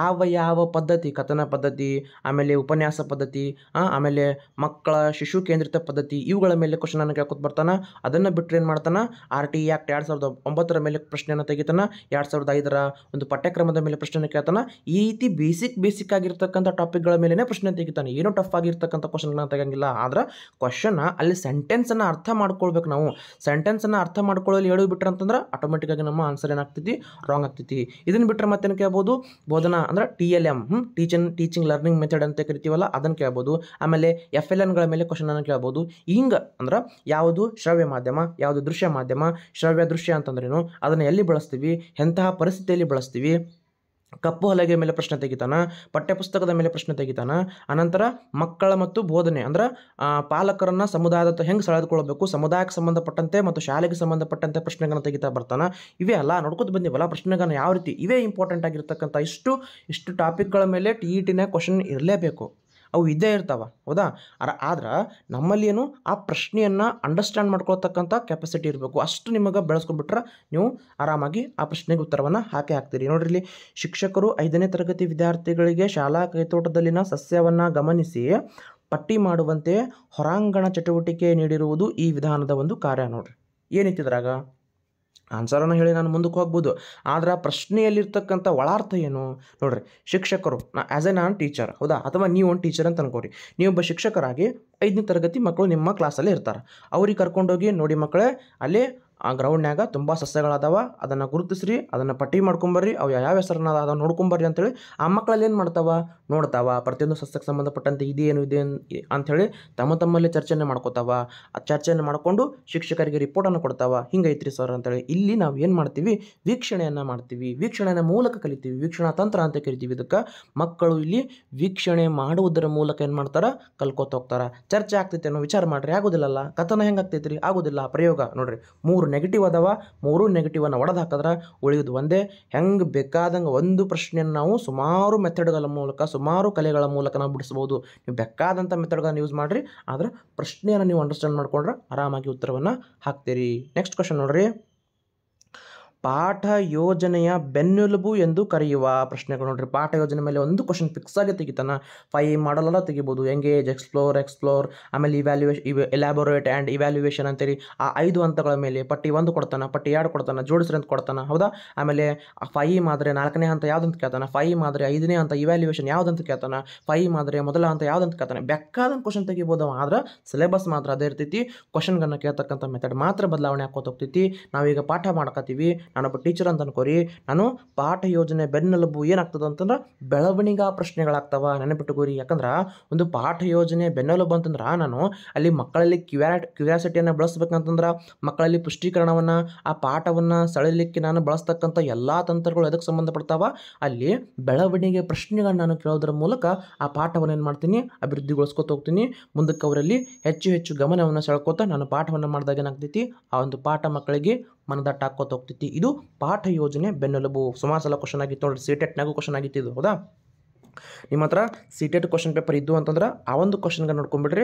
ಯಾವ ಪದ್ಧತಿ, ಕಥನ ಪದ್ಧತಿ, ಆಮೇಲೆ ಉಪನ್ಯಾಸ ಪದ್ಧತಿ, ಆಮೇಲೆ ಮಕ್ಕಳ ಶಿಶು ಕೇಂದ್ರಿತ ಪದ್ಧತಿ, ಇವುಗಳ ಮೇಲೆ ಕ್ವಶನನ್ನು ಕೇಳ್ಕೊತ ಬರ್ತಾನೆ. ಅದನ್ನು ಬಿಟ್ಟರೆ ಏನು ಮಾಡ್ತಾನೆ, RT ಆ್ಯಕ್ಟ್ 2009 ಮೇಲೆ ಪ್ರಶ್ನೆಯನ್ನು ತೆಗಿತಾನೆ. 2005 ಒಂದು ಪಠ್ಯಕ್ರಮದ ಮೇಲೆ ಪ್ರಶ್ನೆಯನ್ನು ಕೇಳ್ತಾನೆ. ಈ ರೀತಿ ಬೇಸಿಕ್ ಆಗಿರ್ತಕ್ಕಂಥ ಟಾಪಿಕ್ಗಳ ಮೇಲೇ ಪ್ರಶ್ನೆ ತೆಗಿತಾನೆ. ಏನೋ ಟಫ್ ಆಗಿರ್ತಕ್ಕಂಥ ಕ್ವಶನ್ಗಳನ್ನ ತೆಗಂಗಿಲ್ಲ. ಆದ್ರೆ ಕ್ವಶನ್ ಅಲ್ಲಿ ಸೆಂಟೆನ್ಸನ್ನು ಅರ್ಥ ಮಾಡ್ಕೊಳ್ಬೇಕು. ನಾವು ಸೆಂಟೆನ್ಸನ್ನು ಅರ್ಥ ಮಾಡ್ಕೊಳ್ಳಲು ಹೇಳಿ ಬಿಟ್ರೆ ಅಂತಂದ್ರೆ ಆಟೋಮೆಟಿಕ್ಕಾಗಿ ನಮ್ಮ ಆನ್ಸರ್ ಏನಾಗ್ತೈತಿ, ರಾಂಗ್ ಆಗ್ತೈತಿ. ಇದನ್ನು ಬಿಟ್ಟರೆ ಮತ್ತೇನು ಕೇಳ್ಬೋದು, ಬೋಧನಾ ಅಂದ್ರೆ TLM, ಟೀಚಿಂಗ್ ಲರ್ನಿಂಗ್ ಮೆಥಡ್ ಅಂತ ಕರಿತೀವಲ್ಲ, ಅದನ್ನು ಕೇಳ್ಬೋದು. ಆಮೇಲೆ FLNಗಳ ಮೇಲೆ ಕ್ವಶನನ್ನು ಕೇಳ್ಬೋದು. ಹಿಂಗೆ ಅಂದ್ರೆ ಯಾವುದು ಶ್ರವ್ಯ ಮಾಧ್ಯಮ, ಯಾವುದು ದೃಶ್ಯ ಮಾಧ್ಯಮ, ಶ್ರವ್ಯ ದೃಶ್ಯ ಅಂತಂದ್ರೇನು, ಅದನ್ನು ಎಲ್ಲಿ ಬಳಸ್ತೀವಿ, ಎಂತಹ ಪರಿಸ್ಥಿತಿಯಲ್ಲಿ ಬಳಸ್ತೀವಿ, ಕಪ್ಪು ಹಲಗೆ ಮೇಲೆ ಪ್ರಶ್ನೆ ತೆಗಿತಾನೆ, ಪಠ್ಯಪುಸ್ತಕದ ಮೇಲೆ ಪ್ರಶ್ನೆ ತೆಗಿತಾನೆ. ಅನಂತರ ಮಕ್ಕಳ ಮತ್ತು ಬೋಧನೆ ಅಂದ್ರೆ ಪಾಲಕರನ್ನು ಸಮುದಾಯದ ಹೆಂಗೆ ಸೆಳೆದುಕೊಳ್ಬೇಕು, ಸಮುದಾಯಕ್ಕೆ ಸಂಬಂಧಪಟ್ಟಂತೆ ಮತ್ತು ಶಾಲೆಗೆ ಸಂಬಂಧಪಟ್ಟಂತೆ ಪ್ರಶ್ನೆಗಳನ್ನು ತೆಗಿತಾ ಬರ್ತಾನೆ. ಇವೇ ಅಲ್ಲ ನೋಡ್ಕೊತ ಬಂದೀವಲ್ಲ ಪ್ರಶ್ನೆಗಳನ್ನ ಯಾವ ರೀತಿ, ಇವೇ ಇಂಪಾರ್ಟೆಂಟ್ ಆಗಿರ್ತಕ್ಕಂಥ ಇಷ್ಟು ಟಾಪಿಕ್ಗಳ ಮೇಲೆ TET ಕ್ವಶನ್ ಇರಲೇಬೇಕು. ಅವು ಇದ್ದೇ ಇರ್ತಾವೆ, ಹೌದಾ. ಆದ್ರೆ ನಮ್ಮಲ್ಲಿ ಏನು ಆ ಪ್ರಶ್ನೆಯನ್ನು ಅಂಡರ್ಸ್ಟ್ಯಾಂಡ್ ಮಾಡ್ಕೊಳ್ತಕ್ಕಂಥ ಕೆಪಾಸಿಟಿ ಇರಬೇಕು. ಅಷ್ಟು ನಿಮಗೆ ಬೆಳೆಸ್ಕೊಂಡ್ಬಿಟ್ರೆ ನೀವು ಆರಾಮಾಗಿ ಆ ಪ್ರಶ್ನೆಗೆ ಉತ್ತರವನ್ನು ಹಾಕ್ತೀರಿ. ನೋಡ್ರಿ, ಇಲ್ಲಿ ಶಿಕ್ಷಕರು 5ನೇ ತರಗತಿ ವಿದ್ಯಾರ್ಥಿಗಳಿಗೆ ಶಾಲಾ ಕೈತೋಟದಲ್ಲಿನ ಸಸ್ಯವನ್ನು ಗಮನಿಸಿ ಪಟ್ಟಿ ಮಾಡುವಂತೆ ಹೊರಾಂಗಣ ಚಟುವಟಿಕೆ ನೀಡಿರುವುದು ಈ ವಿಧಾನದ ಒಂದು ಕಾರ್ಯ. ನೋಡ್ರಿ ಏನಿತ್ತಿದ್ರಾಗ ಆನ್ಸರನ್ನು ಹೇಳಿ ನಾನು ಮುಂದಕ್ಕೆ ಹೋಗ್ಬೋದು. ಆದ್ರೆ ಪ್ರಶ್ನೆಯಲ್ಲಿರ್ತಕ್ಕಂಥ ಒಳಾರ್ಥ ಏನು ನೋಡ್ರಿ. ಶಿಕ್ಷಕರು ನಾನು ಟೀಚರ್, ಹೌದಾ, ಅಥವಾ ನೀವು ಒಂದು ಟೀಚರ್ ಅಂತ ಅನ್ಕೋರಿ. ನೀವೊಬ್ಬ ಶಿಕ್ಷಕರಾಗಿ 5ನೇ ತರಗತಿ ಮಕ್ಕಳು ನಿಮ್ಮ ಕ್ಲಾಸಲ್ಲೇ ಇರ್ತಾರೆ. ಅವ್ರಿಗೆ ಕರ್ಕೊಂಡೋಗಿ ನೋಡಿ ಮಕ್ಕಳೇ, ಅಲ್ಲಿ ಆ ಗ್ರೌಂಡ್ನಾಗ ತುಂಬ ಸಸ್ಯಗಳದಾವ, ಅದನ್ನು ಗುರುತಿಸ್ರಿ, ಅದನ್ನು ಪಟ್ಟಿ ಮಾಡ್ಕೊಂಬರ್ರಿ, ಅವು ಯಾವ ಹೆಸರನ್ನ ಅದನ್ನು ನೋಡ್ಕೊಂಬರ್ರಿ ಅಂತೇಳಿ ಆ ಮಕ್ಕಳಲ್ಲಿ ಏನು ನೋಡ್ತಾವ ಪ್ರತಿಯೊಂದು ಸಸ್ಯಕ್ಕೆ ಸಂಬಂಧಪಟ್ಟಂತೆ ಇದೇನು ಅಂಥೇಳಿ ತಮ್ಮಲ್ಲಿ ಚರ್ಚೆಯನ್ನು ಮಾಡ್ಕೋತಾವ. ಆ ಚರ್ಚೆಯನ್ನು ಮಾಡಿಕೊಂಡು ಶಿಕ್ಷಕರಿಗೆ ರಿಪೋರ್ಟನ್ನು ಕೊಡ್ತಾವ. ಹಿಂಗೈತ್ರಿ ಸರ್ ಅಂತೇಳಿ. ಇಲ್ಲಿ ನಾವು ಏನು ಮಾಡ್ತೀವಿ, ವೀಕ್ಷಣೆಯನ್ನು ಮಾಡ್ತೀವಿ. ವೀಕ್ಷಣೆಯ ಮೂಲಕ ಕಲಿತೀವಿ, ವೀಕ್ಷಣಾ ತಂತ್ರ ಅಂತ ಕರಿತೀವಿ. ಇದಕ್ಕೆ ಮಕ್ಕಳು ಇಲ್ಲಿ ವೀಕ್ಷಣೆ ಮಾಡುವುದರ ಮೂಲಕ ಏನು ಮಾಡ್ತಾರೆ, ಕಲ್ಕೋತ ಹೋಗ್ತಾರೆ. ಚರ್ಚೆ ಆಗ್ತೈತೆ ಅನ್ನೋ ವಿಚಾರ ಮಾಡ್ರಿ, ಆಗೋದಿಲ್ಲಲ್ಲ. ಕಥನ ಹೆಂಗೆ ಆಗ್ತೈತೆ ರೀ, ಆಗೋದಿಲ್ಲ. ಪ್ರಯೋಗ ನೋಡ್ರಿ, 3 ನೆಗೆಟಿವ್ ಅದಾವ, 3 ನೆಗೆಟಿವನ್ನು ಒಡೆದು ಹಾಕಿದ್ರೆ ಉಳಿಯೋದು ಒಂದೇ. ಹೆಂಗೆ ಬೇಕಾದಂಗೆ ಒಂದು ಪ್ರಶ್ನೆಯನ್ನು ನಾವು ಸುಮಾರು ಮೆಥಡ್ಗಳ ಮೂಲಕ, ಸುಮಾರು ಕಲೆಗಳ ಮೂಲಕ ನಾವು ಬಿಡಿಸ್ಬೋದು. ನೀವು ಬೇಕಾದಂಥ ಮೆಥಡ್ಗಳನ್ನು ಯೂಸ್ ಮಾಡಿರಿ, ಆದರೆ ಪ್ರಶ್ನೆಯನ್ನು ನೀವು ಅಂಡರ್ಸ್ಟ್ಯಾಂಡ್ ಮಾಡ್ಕೊಂಡ್ರೆ ಆರಾಮಾಗಿ ಉತ್ತರವನ್ನು ಹಾಕ್ತೀರಿ. ನೆಕ್ಸ್ಟ್ ಕ್ವಶನ್ ನೋಡ್ರಿ, ಪಾಠ ಯೋಜನೆಯ ಬೆನ್ನೆಲುಬು ಎಂದು ಕರೆಯುವ ಪ್ರಶ್ನೆಗಳು ನೋಡ್ರಿ. ಪಾಠ ಯೋಜನೆ ಮೇಲೆ ಒಂದು ಕ್ವಶನ್ ಫಿಕ್ಸ್ ಆಗಿ ತೆಗಿತಾನ. 5 ಮಾಡಲೆಲ್ಲ ತೆಗಿಬೋದು. ಎಂಗೇಜ್, ಎಕ್ಸ್ಪ್ಲೋರ್, ಆಮೇಲೆ ಎಲಾಬೋರೇಟ್ ಆ್ಯಂಡ್ ಇವ್ಯಾಲ್ಯೂಯೇಷನ್ ಅಂತೇಳಿ ಆ 5 ಹಂತಗಳ ಮೇಲೆ ಪಟ್ಟಿ 1 ಕೊಡ್ತಾನೆ, ಪಟ್ಟಿ 2 ಕೊಡ್ತಾನೆ, ಜೋಡಿಸ್ರಿ ಅಂತ ಕೊಡ್ತಾನೆ. ಹೌದಾ? ಆಮೇಲೆ 5 ಮಾದರಿ 4ನೇ ಹಂತ ಯಾವುದಂತ ಕೇಳ್ತಾನೆ, 5 ಮಾದರಿ 5ನೇ ಹಂತ ಇವ್ಯಾಲ್ಯೂಯೇಷನ್ ಯಾವುದಂತ ಕೇಳ್ತಾನೆ, 5 ಮಾದರಿಯ ಮೊದಲ ಹಂತ ಯಾವುದಂತ ಕೇಳ್ತಾನೆ. ಬೇಕಾದಂಥ ಕ್ವಶನ್ ತೆಗಿಬೋದು. ಆದ್ರೆ ಸಿಲೆಬಸ್ ಮಾತ್ರ ಅದೇ ಇರ್ತೈತಿ. ಕ್ವಶನ್ಗಳನ್ನ ಕೇಳ್ತಕ್ಕಂಥ ಮೆಥಡ್ ಮಾತ್ರ ಬದಲಾವಣೆ ಹಾಕೋತ ಹೋಗ್ತೈತಿ. ನಾವೀಗ ಪಾಠ ಮಾಡ್ಕೊತೀವಿ, ನಾನೊಬ್ಬ ಟೀಚರ್ ಅಂತ ಅನ್ಕೋರಿ. ನಾನು ಪಾಠ ಯೋಜನೆ ಬೆನ್ನೆಲುಬು ಏನಾಗ್ತದೆ ಅಂತಂದ್ರೆ ಬೆಳವಣಿಗೆ ಪ್ರಶ್ನೆಗಳಾಗ್ತವ. ನೆನಪಿಟ್ಟುಕೋರಿ. ಯಾಕಂದ್ರೆ ಒಂದು ಪಾಠ ಯೋಜನೆ ಬೆನ್ನೆಲುಬು ಅಂತಂದ್ರೆ ನಾನು ಅಲ್ಲಿ ಮಕ್ಕಳಲ್ಲಿ ಕ್ಯೂರಿಯಾಸಿಟಿಯನ್ನು ಬೆಳೆಸ್ಬೇಕಂತಂದ್ರೆ ಮಕ್ಕಳಲ್ಲಿ ಪುಷ್ಟೀಕರಣವನ್ನು, ಆ ಪಾಠವನ್ನು ಸೆಳೆಯಲಿಕ್ಕೆ ನಾನು ಬಳಸ್ತಕ್ಕಂಥ ಎಲ್ಲ ತಂತ್ರಗಳು ಎದಕ್ಕೆ ಸಂಬಂಧಪಡ್ತಾವ, ಅಲ್ಲಿ ಬೆಳವಣಿಗೆ ಪ್ರಶ್ನೆಗಳನ್ನ ನಾನು ಕೇಳೋದ್ರ ಮೂಲಕ ಆ ಪಾಠವನ್ನು ಏನು ಮಾಡ್ತೀನಿ, ಅಭಿವೃದ್ಧಿಗೊಳಿಸ್ಕೊತ ಹೋಗ್ತೀನಿ. ಮುಂದಕ್ಕೆ ಅವರಲ್ಲಿ ಹೆಚ್ಚು ಹೆಚ್ಚು ಗಮನವನ್ನು ಸೆಳ್ಕೋತ ನಾನು ಪಾಠವನ್ನು ಮಾಡಿದಾಗ ಏನಾಗ್ತೈತಿ, ಆ ಒಂದು ಪಾಠ ಮಕ್ಕಳಿಗೆ ಮನದಟ್ಟ ಹಾಕೋತ ಹೋಗ್ತೈತಿ. ಇದು ಪಾಠ ಯೋಜನೆ ಬೆನ್ನೆಲುಬು. ಸುಮಾರು ಸಲ ಕ್ವಶನ್ ಆಗಿತ್ತು ನೋಡ್ರಿ. CTET-ನಾಗೂ ಕ್ವಶನ್ ಆಗಿತ್ತು ಇದು. ಹೌದಾ? ನಿಮ್ಮ ಹತ್ರ CTET ಕ್ವಶನ್ ಪೇಪರ್ ಇದ್ದು ಅಂತಂದ್ರೆ ಆ ಒಂದು ಕ್ವಶನ್ಗೆ ನೋಡ್ಕೊಂಡ್ಬಿಡ್ರಿ.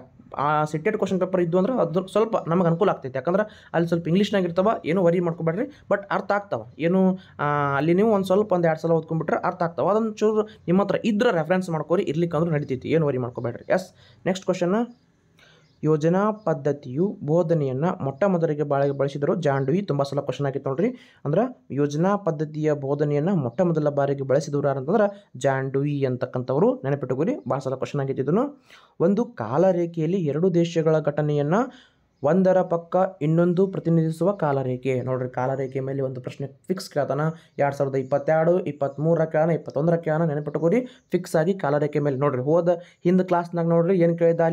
ಆ CTET ಕ್ವಶನ್ ಪೇಪರ್ ಇದ್ದು ಅಂದ್ರೆ ಅದು ಸ್ವಲ್ಪ ನಮಗೆ ಅನುಕೂಲ ಆಗ್ತೈತೆ. ಯಾಕಂದ್ರೆ ಅಲ್ಲಿ ಸ್ವಲ್ಪ ಇಂಗ್ಲೀಷ್ನಾಗ ಇರ್ತಾವ, ಏನು ವರಿ ಮಾಡ್ಕೊಬೇಡ್ರಿ. ಬಟ್ ಅರ್ಥ ಆಗ್ತಾವೆ. ಏನು ಅಲ್ಲಿ ನೀವು ಒಂದು 2 ಸಲ ಓದ್ಕೊಂಡ್ಬಿಟ್ರೆ ಅರ್ಥ ಆಗ್ತಾವೆ. ಅದನ್ನು ಚೂರು ನಿಮ್ಮ ಹತ್ರ ಇದ್ರೆ ರೆಫರೆನ್ಸ್ ಮಾಡ್ಕೋರಿ, ಇರ್ಲಿಕ್ಕೆ ಅಂದ್ರೆ ನಡೀತೈತಿ. ಏನು ವರಿ ಮಾಡ್ಕೊಬೇಡ್ರಿ. Yes, next question. ಯೋಜನಾ ಪದ್ಧತಿಯು ಬೋಧನೆಯನ್ನು ಮೊಟ್ಟ ಮೊದಲಿಗೆ ಬಳಸಿದರು ಜಾನ್ ಡ್ಯೂಯಿ. ತುಂಬ ಸಲ ಕ್ವಶನ್ ಆಗಿತ್ತು ನೋಡ್ರಿ. ಅಂದ್ರೆ ಯೋಜನಾ ಪದ್ಧತಿಯ ಬೋಧನೆಯನ್ನು ಮೊಟ್ಟ ಮೊದಲ ಬಾರಿಗೆ ಬಳಸಿದವರು ಯಾರಂತಂದ್ರೆ ಜಾನ್ ಡ್ಯೂಯಿ ಅಂತಕ್ಕಂಥವ್ರು. ನೆನಪಿಟ್ಟುಕೋರಿ, ಭಾಳ ಸಲ ಕ್ವಶನ್ ಆಗಿದ್ದು. ಒಂದು ಕಾಲರೇಖೆಯಲ್ಲಿ 2 ದೇಶಗಳ ಘಟನೆಯನ್ನು ಒಂದರ ಪಕ್ಕ ಇನ್ನೊಂದು ಪ್ರತಿನಿಧಿಸುವ ಕಾಲರೇಖೆ. ನೋಡ್ರಿ, ಕಾಲರೇಖೆ ಮೇಲೆ ಒಂದು ಪ್ರಶ್ನೆ ಫಿಕ್ಸ್ ಕೇಳ್ತಾನ. 2022, 23 ಕೇಳೋಣ, 21 ಕೇಳೋಣ. ನೆನಪಿಟ್ಟುಕೋರಿ, ಫಿಕ್ಸ್ ಆಗಿ ಕಾಲರೇಖೆ ಮೇಲೆ ನೋಡ್ರಿ. ಹಿಂದೆ ಕ್ಲಾಸ್ನಾಗ ನೋಡ್ರಿ ಏನು ಕೇಳಿದ,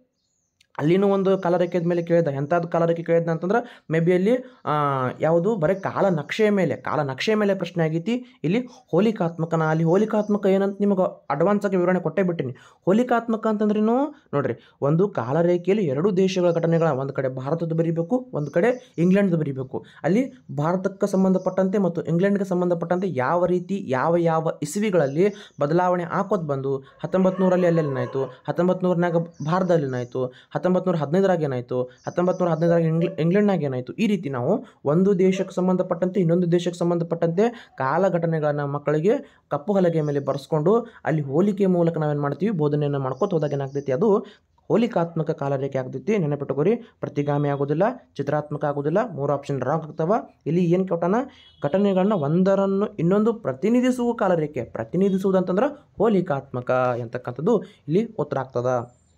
ಅಲ್ಲಿನೂ ಒಂದು ಕಾಲರೇಖೆ ಮೇಲೆ ಕೇಳಿದ. ಎಂಥದ್ದು ಕಾಲರೇಖೆ ಕೇಳಿದ ಅಂತಂದ್ರೆ ಮೇ ಬಿ ಅಲ್ಲಿ ಯಾವುದು ಬರೀ ಕಾಲನಕ್ಷೆಯ ಮೇಲೆ ಪ್ರಶ್ನೆ ಆಗೈತಿ. ಇಲ್ಲಿ ಹೋಲಿಕಾತ್ಮಕನ. ಅಲ್ಲಿ ಹೋಲಿಕಾತ್ಮಕ ಏನಂತ ನಿಮಗೆ ಅಡ್ವಾನ್ಸಾಗಿ ವಿವರಣೆ ಕೊಟ್ಟೇ ಬಿಟ್ಟಿನಿ. ಹೋಲಿಕಾತ್ಮಕ ಅಂತಂದ್ರೇನು ನೋಡ್ರಿ, ಒಂದು ಕಾಲರೇಖೆಯಲ್ಲಿ 2 ದೇಶಗಳ ಘಟನೆಗಳ, ಒಂದು ಕಡೆ ಭಾರತದ ಬರೀಬೇಕು, ಒಂದು ಕಡೆ ಇಂಗ್ಲೆಂಡ್ದು ಬರೀಬೇಕು. ಅಲ್ಲಿ ಭಾರತಕ್ಕೆ ಸಂಬಂಧಪಟ್ಟಂತೆ ಮತ್ತು ಇಂಗ್ಲೆಂಡ್ಗೆ ಸಂಬಂಧಪಟ್ಟಂತೆ ಯಾವ ರೀತಿ ಯಾವ ಇಸವಿಗಳಲ್ಲಿ ಬದಲಾವಣೆ ಹಾಕೋದು ಬಂದು 1900ರಲ್ಲಿ ಅಲ್ಲೇನಾಯಿತು, 1900ನಾಗ ಭಾರತದಲ್ಲಿನಾಯಿತು, 1915ರಾಗ ಏನಾಯಿತು, 1915ರಾಗ ಇಂಗ್ಲೆಂಡ್ನಾಗ ಏನಾಯಿತು. ಈ ರೀತಿ ನಾವು ಒಂದು ದೇಶಕ್ಕೆ ಸಂಬಂಧಪಟ್ಟಂತೆ ಇನ್ನೊಂದು ದೇಶಕ್ಕೆ ಸಂಬಂಧಪಟ್ಟಂತೆ ಕಾಲಘಟನೆಗಳನ್ನು ಮಕ್ಕಳಿಗೆ ಕಪ್ಪು ಹಲಗೆ ಮೇಲೆ ಬರೆಸ್ಕೊಂಡು ಅಲ್ಲಿ ಹೋಲಿಕೆ ಮೂಲಕ ನಾವೇನು ಮಾಡ್ತೀವಿ, ಬೋಧನೆಯನ್ನು ಮಾಡ್ಕೋತ ಹೋದಾಗ ಏನಾಗ್ತೈತಿ, ಅದು ಹೋಲಿಕಾತ್ಮಕ ಕಾಲರೇಖೆ ಆಗ್ತೈತಿ. ನೆನಪಿಟ್ಟುಕೋರಿ, ಪ್ರತಿಗಾಮಿ ಆಗೋದಿಲ್ಲ, ಚಿತ್ರಾತ್ಮಕ ಆಗೋದಿಲ್ಲ. 3 ಆಪ್ಷನ್ ರಾಂಗ್ ಆಗ್ತಾವ. ಇಲ್ಲಿ ಏನು ಕೊಟ್ಟಾನ, ಘಟನೆಗಳನ್ನ ಒಂದರನ್ನು ಇನ್ನೊಂದು ಪ್ರತಿನಿಧಿಸುವ ಕಾಲರೇಖೆ. ಪ್ರತಿನಿಧಿಸುವುದಂತಂದ್ರೆ ಹೋಲಿಕಾತ್ಮಕ ಅಂತಕ್ಕಂಥದ್ದು ಇಲ್ಲಿ ಉತ್ತರ ಆಗ್ತದ.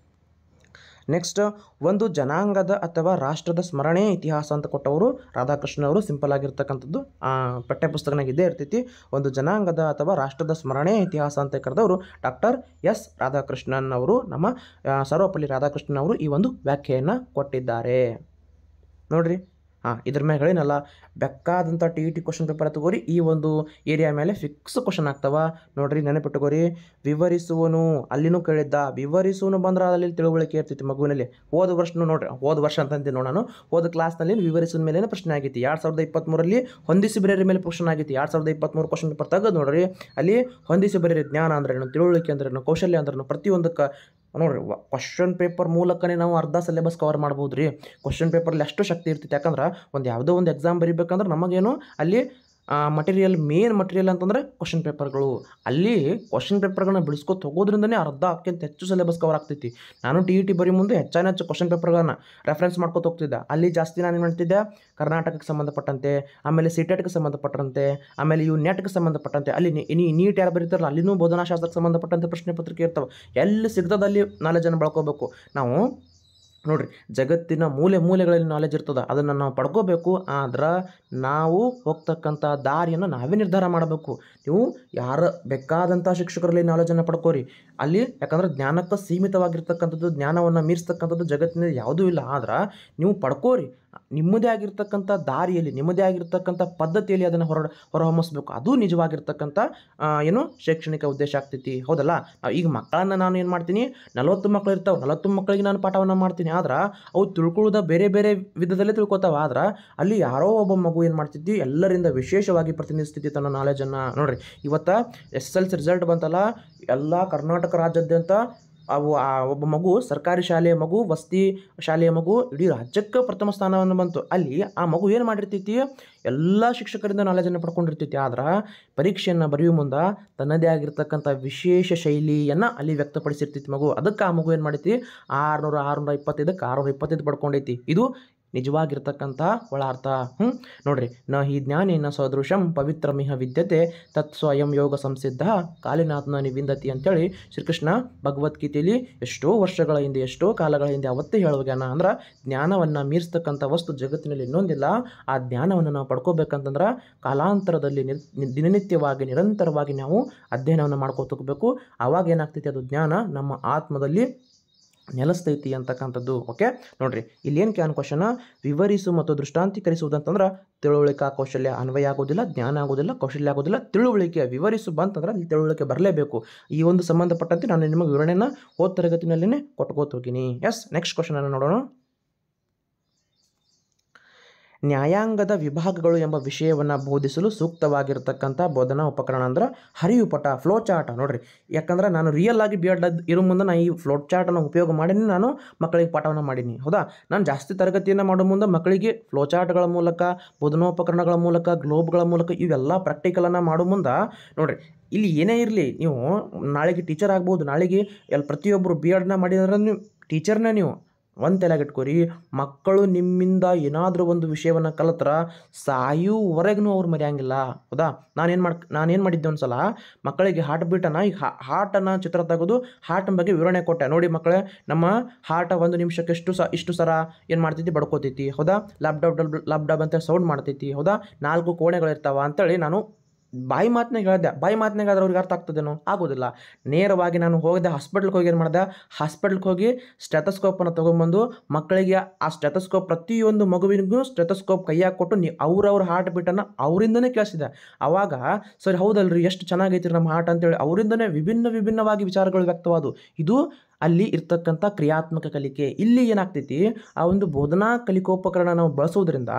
ನೆಕ್ಸ್ಟ್, ಒಂದು ಜನಾಂಗದ ಅಥವಾ ರಾಷ್ಟ್ರದ ಸ್ಮರಣೆ ಇತಿಹಾಸ ಅಂತ ಕೊಟ್ಟವರು ರಾಧಾಕೃಷ್ಣ ಅವರು. ಸಿಂಪಲ್ ಆಗಿರ್ತಕ್ಕಂಥದ್ದು ಪಠ್ಯಪುಸ್ತಕನಾಗ ಇದ್ದೇ ಇರ್ತೈತಿ. ಒಂದು ಜನಾಂಗದ ಅಥವಾ ರಾಷ್ಟ್ರದ ಸ್ಮರಣೆ ಇತಿಹಾಸ ಅಂತ ಕರೆದವರು ಡಾಕ್ಟರ್ ರಾಧಾಕೃಷ್ಣನ್ ಅವರು. ನಮ್ಮ ಸರ್ವಪಲ್ಲಿ ರಾಧಾಕೃಷ್ಣನ್ ಅವರು ಈ ಒಂದು ವ್ಯಾಖ್ಯೆಯನ್ನು ಕೊಟ್ಟಿದ್ದಾರೆ ನೋಡ್ರಿ. ಇದ್ರ ಮೇಲೆ ಹೇಳಿನಲ್ಲ, ಬೇಕಾದಂಥ TET ಕ್ವಶನ್ ಪೇಪರ್ ತಗೋರಿ. ಈ ಒಂದು ಏರಿಯಾ ಮೇಲೆ ಫಿಕ್ಸ್ ಕ್ವಶನ್ ಆಗ್ತಾವ ನೋಡ್ರಿ. ನೆನಪಿಟ್ಟುಕೋರಿ. ವಿವರಿಸುವನು, ಅಲ್ಲಿನೂ ಕೇಳಿದ್ದ. ವಿವರಿಸುವನು ಬಂದ್ರೆ ಅಲ್ಲಿ ತಿಳುವಳಿಕೆ ಇರ್ತೈತಿ ಮಗುವಿನಲ್ಲಿ. ಹೋದ ವರ್ಷ ಅಂತಂತೀನಿ ನೋಡೋಣ. ಹೋದ ಕ್ಲಾಸ್ನಲ್ಲಿ ವಿವರಿಸುವ ಮೇಲೆ ಪ್ರಶ್ನೆ ಆಗೈತಿ. 2023ರಲ್ಲಿ ಹೊಂದಿಸಿ ಬರೀರಿ ಮೇಲೆ ಕ್ವಶನ್ ಆಗೈತಿ. 2023 ಕ್ವಶನ್ ಪೇಪರ್ ತೆಗೆದು ನೋಡ್ರಿ. ಅಲ್ಲಿ ಹೊಂದಿಸಿ ಬರೀರಿ. ಜ್ಞಾನ ಅಂದ್ರೇನು, ತಿಳುವಳಿಕೆ ಅಂದ್ರೇನು, ಕೌಶಲ್ಯ ಅಂದ್ರೇನು, ಪ್ರತಿಯೊಂದಕ್ಕೆ ನೋಡ್ರಿ. ಕ್ವಶನ್ ಪೇಪರ್ ಮೂಲಕನೇ ನಾವು ಅರ್ಧ ಸಿಲೆಬಸ್ ಕವರ್ ಮಾಡ್ಬೋದು ರೀ. ಕ್ವಶನ್ ಪೇಪರಲ್ಲಿ ಅಷ್ಟು ಶಕ್ತಿ ಇರ್ತೈತಿ. ಯಾಕಂದ್ರೆ ಯಾವುದೋ ಒಂದು ಎಕ್ಸಾಮ್ ಬರೀಬೇಕಂದ್ರೆ ನಮಗೇನು ಅಲ್ಲಿ ಮೇನ್ ಮಟೀರಿಯಲ್ ಅಂತಂದರೆ ಕ್ವಶನ್ ಪೇಪರ್ಗಳು. ಅಲ್ಲಿ ಕ್ವಶನ್ ಪೇಪರ್ಗಳನ್ನ ಬಿಡಿಸ್ಕೊತ ಹೋಗೋದ್ರಿಂದನೇ ಅರ್ಧಕ್ಕಿಂತ ಹೆಚ್ಚು ಸಿಲೆಬಸ್ ಕವರ್ ಆಗ್ತೈತಿ. ನಾನು TET ಬರೀ ಮುಂದೆ ಹೆಚ್ಚು ಕ್ವಶನ್ ಪೇಪರ್ಗಳನ್ನ ರೆಫರೆನ್ಸ್ ಮಾಡ್ಕೊತ ಹೋಗ್ತಿದ್ದೆ. ಅಲ್ಲಿ ಜಾಸ್ತಿ ನಾನು ಏನು ಮಾಡ್ತಿದ್ದೆ, ಕರ್ನಾಟಕಕ್ಕೆ ಸಂಬಂಧಪಟ್ಟಂತೆ, ಆಮೇಲೆ CTETಗೆ ಸಂಬಂಧಪಟ್ಟಂತೆ, ಆಮೇಲೆ ನೆಟ್ಗೆ ಸಂಬಂಧಪಟ್ಟಂತೆ, ಅಲ್ಲಿ ನೀಟ್ ಯಾರು ಬರೀತಾರಲ್ಲ ಅಲ್ಲಿನೂ ಬೋಧನಾಶಾಸ್ತ್ರಕ್ಕೆ ಸಂಬಂಧಪಟ್ಟಂತೆ ಪ್ರಶ್ನೆ ಪತ್ರಿಕೆ ಇರ್ತವೆ. ಎಲ್ಲಿ ಸಿಗ್ತದಲ್ಲಿ ನಾಲೆಜನ್ನು ಬೆಳ್ಕೋಬೇಕು ನಾವು. ನೋಡ್ರಿ, ಜಗತ್ತಿನ ಮೂಲೆಗಳಲ್ಲಿ ನಾಲೆಜ್ ಇರ್ತದೆ, ಅದನ್ನು ನಾವು ಪಡ್ಕೋಬೇಕು. ಆದ್ರೆ ನಾವು ಹೋಗ್ತಕ್ಕಂಥ ದಾರಿಯನ್ನು ನಾವೇ ನಿರ್ಧಾರ ಮಾಡಬೇಕು. ನೀವು ಯಾರು ಬೇಕಾದಂಥ ಶಿಕ್ಷಕರಲ್ಲಿ ನಾಲೆಜನ್ನು ಪಡ್ಕೋರಿ ಅಲ್ಲಿ. ಯಾಕಂದ್ರೆ ಜ್ಞಾನಕ್ಕೆ ಸೀಮಿತವಾಗಿರ್ತಕ್ಕಂಥದ್ದು, ಜ್ಞಾನವನ್ನು ಮೀರಿಸ್ತಕ್ಕಂಥದ್ದು ಜಗತ್ತಿನಲ್ಲಿ ಯಾವುದೂ ಇಲ್ಲ. ಆದ್ರೆ ನೀವು ಪಡ್ಕೋರಿ. ನಿಮ್ಮದೇ ಆಗಿರ್ತಕ್ಕಂಥ ದಾರಿಯಲ್ಲಿ, ನಿಮ್ಮದೇ ಆಗಿರ್ತಕ್ಕಂಥ ಪದ್ಧತಿಯಲ್ಲಿ ಅದನ್ನು ಹೊರಹೊಮ್ಮಿಸ್ಬೇಕು. ಅದು ನಿಜವಾಗಿರ್ತಕ್ಕಂಥ ಶೈಕ್ಷಣಿಕ ಉದ್ದೇಶ ಆಗ್ತೈತಿ. ಹೌದಲ್ಲ? ಈಗ ಮಕ್ಕಳನ್ನು ನಾನು ಏನು ಮಾಡ್ತೀನಿ, 40 ಮಕ್ಕಳು ಇರ್ತಾವೆ, 40 ಮಕ್ಕಳಿಗೆ ನಾನು ಪಾಠವನ್ನು ಮಾಡ್ತೀನಿ. ಆದ್ರೆ ಅವು ತಿಳ್ಕೊಳ್ಳೋದ ಬೇರೆ ವಿಧದಲ್ಲೇ ತಿಳ್ಕೊತಾವ. ಆದ್ರೆ ಅಲ್ಲಿ ಯಾರೋ ಒಬ್ಬ ಮಗು ಏನು ಮಾಡ್ತಿದ್ದಿ, ಎಲ್ಲರಿಂದ ವಿಶೇಷವಾಗಿ ಪ್ರತಿನಿಧಿಸ್ತಿದ್ದಿ ತನ್ನ ನಾಲೆಜನ್ನು. ನೋಡ್ರಿ, ಇವತ್ತು SSLC ರಿಸಲ್ಟ್ ಬಂತಲ್ಲ, ಎಲ್ಲ ಕರ್ನಾಟಕ ರಾಜ್ಯಾದ್ಯಂತ ಅವು ಒಬ್ಬ ಮಗು ಸರ್ಕಾರಿ ಶಾಲೆಯ ಮಗು, ವಸತಿ ಶಾಲೆಯ ಮಗು ಇಡೀ ರಾಜ್ಯಕ್ಕೆ ಪ್ರಥಮ ಸ್ಥಾನವನ್ನು ಬಂತು. ಅಲ್ಲಿ ಆ ಮಗು ಏನು ಮಾಡಿರ್ತೈತಿ, ಎಲ್ಲ ಶಿಕ್ಷಕರಿಂದ ನಾಲೆಜನ್ನು ಪಡ್ಕೊಂಡಿರ್ತೈತಿ. ಆದ್ರೆ ಪರೀಕ್ಷೆಯನ್ನು ಬರೆಯುವ ಮುಂದೆ ತನ್ನದೇ ಆಗಿರ್ತಕ್ಕಂಥ ವಿಶೇಷ ಶೈಲಿಯನ್ನು ಅಲ್ಲಿ ವ್ಯಕ್ತಪಡಿಸಿರ್ತೈತಿ ಮಗು. ಅದಕ್ಕೆ ಆ ಮಗು ಏನು ಮಾಡೈತಿ 625ಕ್ಕೆ 625 ಪಡ್ಕೊಂಡೈತಿ. ಇದು ನಿಜವಾಗಿರ್ತಕ್ಕಂಥ ಒಳಾರ್ಥ. ನೋಡ್ರಿ, ನ ಹಿ ಜ್ಞಾನೇನ ಸದೃಶಂ ಪವಿತ್ರಮಿಹ ವಿದ್ಯತೆ ತತ್ ಸ್ವಯಂ ಯೋಗ ಸಂಸಿದ್ಧ ಕಾಲಿನಾಥನ ನಿವಿಂದತಿ ಅಂತೇಳಿ ಶ್ರೀಕೃಷ್ಣ ಭಗವದ್ಗೀತೆಯಲ್ಲಿ ಎಷ್ಟೋ ವರ್ಷಗಳ ಹಿಂದೆ, ಎಷ್ಟೋ ಕಾಲಗಳ ಹಿಂದೆ ಅವತ್ತೇ ಹೇಳುವಾಗ್ಯಾನ. ಅಂದ್ರೆ ಜ್ಞಾನವನ್ನು ಮೀರಿಸ್ತಕ್ಕಂಥ ವಸ್ತು ಜಗತ್ತಿನಲ್ಲಿ ಇನ್ನೊಂದಿಲ್ಲ. ಆ ಜ್ಞಾನವನ್ನು ನಾವು ಪಡ್ಕೋಬೇಕಂತಂದ್ರೆ ಕಾಲಾಂತರದಲ್ಲಿ ದಿನನಿತ್ಯವಾಗಿ ನಿರಂತರವಾಗಿ ನಾವು ಅಧ್ಯಯನವನ್ನು ಮಾಡ್ಕೋತ ಹೋಗಬೇಕು. ಆವಾಗ ಏನಾಗ್ತೈತಿ, ಅದು ಜ್ಞಾನ ನಮ್ಮ ಆತ್ಮದಲ್ಲಿ ನೆಲೆಸ್ತೈತಿ ಅಂತಕ್ಕಂಥದ್ದು. ಓಕೆ, ನೋಡ್ರಿ ಇಲ್ಲಿ ಏನು ಕ್ಯಾನ್ ಕ್ವಶನ್, ವಿವರಿಸು ಮತ್ತು ದೃಷ್ಟಾಂತೀಕರಿಸುವುದಂತಂದ್ರೆ ತಿಳುವಳಿಕಾ ಕೌಶಲ್ಯ ಅನ್ವಯ ಆಗೋದಿಲ್ಲ, ಜ್ಞಾನ ಆಗೋದಿಲ್ಲ, ಕೌಶಲ್ಯ ಆಗೋದಿಲ್ಲ. ತಿಳುವಳಿಕೆ ವಿವರಿಸು ಬಂತಂದ್ರೆ ಅಲ್ಲಿ ತಿಳುವಳಿಕೆ ಬರಲೇಬೇಕು. ಈ ಒಂದು ಸಂಬಂಧಪಟ್ಟಂತೆ ನಾನು ನಿಮಗೆ ವಿವರಣೆಯನ್ನು ಓದ್ ತರಗತಿನಲ್ಲಿನೇ ಕೊಟ್ಕೋತ ಹೋಗಿನಿ. ಎಸ್, ನೆಕ್ಸ್ಟ್ ಕ್ವಶನ್ ಅನ್ನು ನೋಡೋಣ. ನ್ಯಾಯಾಂಗದ ವಿಭಾಗಗಳು ಎಂಬ ವಿಷಯವನ್ನು ಬೋಧಿಸಲು ಸೂಕ್ತವಾಗಿರ್ತಕ್ಕಂಥ ಬೋಧನಾ ಉಪಕರಣ ಅಂದ್ರೆ ಹರಿಯುಪಟ, ಫ್ಲೋ ಚಾರ್ಟ್. ನೋಡ್ರಿ, ಯಾಕಂದ್ರೆ ನಾನು ರಿಯಲ್ ಆಗಿ ಬಿ ಎಡ್ ಇರೋ ಮುಂದೆ ನಾನು ಈ ಫ್ಲೋ ಚಾರ್ಟನ್ನು ಉಪಯೋಗ ಮಾಡೀನಿ, ನಾನು ಮಕ್ಕಳಿಗೆ ಪಾಠವನ್ನು ಮಾಡೀನಿ. ಹೌದಾ, ನಾನು ಜಾಸ್ತಿ ತರಗತಿಯನ್ನು ಮಾಡೋ ಮುಂದೆ ಮಕ್ಕಳಿಗೆ ಫ್ಲೋ ಚಾರ್ಟ್ಗಳ ಮೂಲಕ, ಬೋಧನೋಪಕರಣಗಳ ಮೂಲಕ, ಗ್ಲೋಬ್ಗಳ ಮೂಲಕ ಇವೆಲ್ಲ ಪ್ರಾಕ್ಟಿಕಲನ್ನು ಮಾಡೋ ಮುಂದೆ ನೋಡ್ರಿ, ಇಲ್ಲಿ ಏನೇ ಇರಲಿ, ನೀವು ನಾಳೆಗೆ ಟೀಚರ್ ಆಗ್ಬೋದು, ನಾಳೆಗೆ ಪ್ರತಿಯೊಬ್ಬರು ಬಿ ಎಡ್ನ ಮಾಡಿದ್ರೆ ನೀವು ಟೀಚರ್ನ ನೀವು ಒಂದು ತಲೆಗಿಟ್ಕೋರಿ. ಮಕ್ಕಳು ನಿಮ್ಮಿಂದ ಏನಾದರೂ ಒಂದು ವಿಷಯವನ್ನು ಕಲಿತ್ರ ಸಾಯುವವರೆಗೂ ಅವ್ರು ಮರೆಯಂಗಿಲ್ಲ. ಹೌದಾ, ನಾನೇನು ಮಾಡಿದ್ದೆ ಒಂದು ಸಲ ಮಕ್ಕಳಿಗೆ ಹಾರ್ಟ್ ಬೀಟನ್ನು, ಈಗ ಹಾರ್ಟನ್ನು ಚಿತ್ರ ತೆಗೆದು ಹಾರ್ಟ್ ಬಗ್ಗೆ ವಿವರಣೆ ಕೊಟ್ಟೆ. ನೋಡಿ ಮಕ್ಕಳೇ, ನಮ್ಮ ಹಾರ್ಟ್ 1 ನಿಮಿಷಕ್ಕೆ ಇಷ್ಟು ಸರ ಏನು ಮಾಡ್ತೈತಿ, ಬಡ್ಕೋತೈತಿ. ಹೌದಾ, ಲ್ಯಾಬ್ಡಾಬ್ ಅಂತ ಸೌಂಡ್ ಮಾಡ್ತೈತಿ. ಹೌದಾ, 4 ಕೋಣೆಗಳಿರ್ತಾವ ಅಂತೇಳಿ ನಾನು ಬಾಯಿ ಮಾತನಾಗ ಹೇಳಿದೆ. ಬಾಯಿ ಮಾತನಾಗ ಆದ್ರೆ ಅವ್ರಿಗೆ ಅರ್ಥ ಆಗ್ತದೇನೋ, ಆಗೋದಿಲ್ಲ. ನೇರವಾಗಿ ನಾನು ಹೋಗಿದ್ದೆ ಹಾಸ್ಪಿಟ್ಲ್ಗೆ ಹೋಗಿ ಏನು ಮಾಡಿದೆ, ಹಾಸ್ಪಿಟ್ಲ್ಗೆ ಹೋಗಿ ಸ್ಟೆಥೋಸ್ಕೋಪನ್ನು ತೊಗೊಂಬಂದು ಮಕ್ಕಳಿಗೆ ಆ ಸ್ಟೆಥೋಸ್ಕೋಪ್, ಪ್ರತಿಯೊಂದು ಮಗುವಿನಿಗೂ ಸ್ಟೆಥೋಸ್ಕೋಪ್ ಕೈಯಾಗಿ ಕೊಟ್ಟು ಅವ್ರವ್ರ ಹಾರ್ಟ್ ಬೀಟನ್ನು ಅವರಿಂದನೇ ಕೇಳಿಸಿದೆ. ಆವಾಗ ಸರಿ ಹೌದಲ್ರಿ, ಎಷ್ಟು ಚೆನ್ನಾಗೈತಿ ನಮ್ಮ ಹಾರ್ಟ್ ಅಂತೇಳಿ ಅವರಿಂದನೇ ವಿಭಿನ್ನವಾಗಿ ವಿಚಾರಗಳು ವ್ಯಕ್ತವಾದವು. ಇದು ಅಲ್ಲಿ ಇರ್ತಕ್ಕಂಥ ಕ್ರಿಯಾತ್ಮಕ ಕಲಿಕೆ. ಇಲ್ಲಿ ಏನಾಗ್ತೈತಿ, ಆ ಒಂದು ಬೋಧನಾ ಕಲಿಕೋಪಕರಣ ನಾವು ಬಳಸೋದ್ರಿಂದ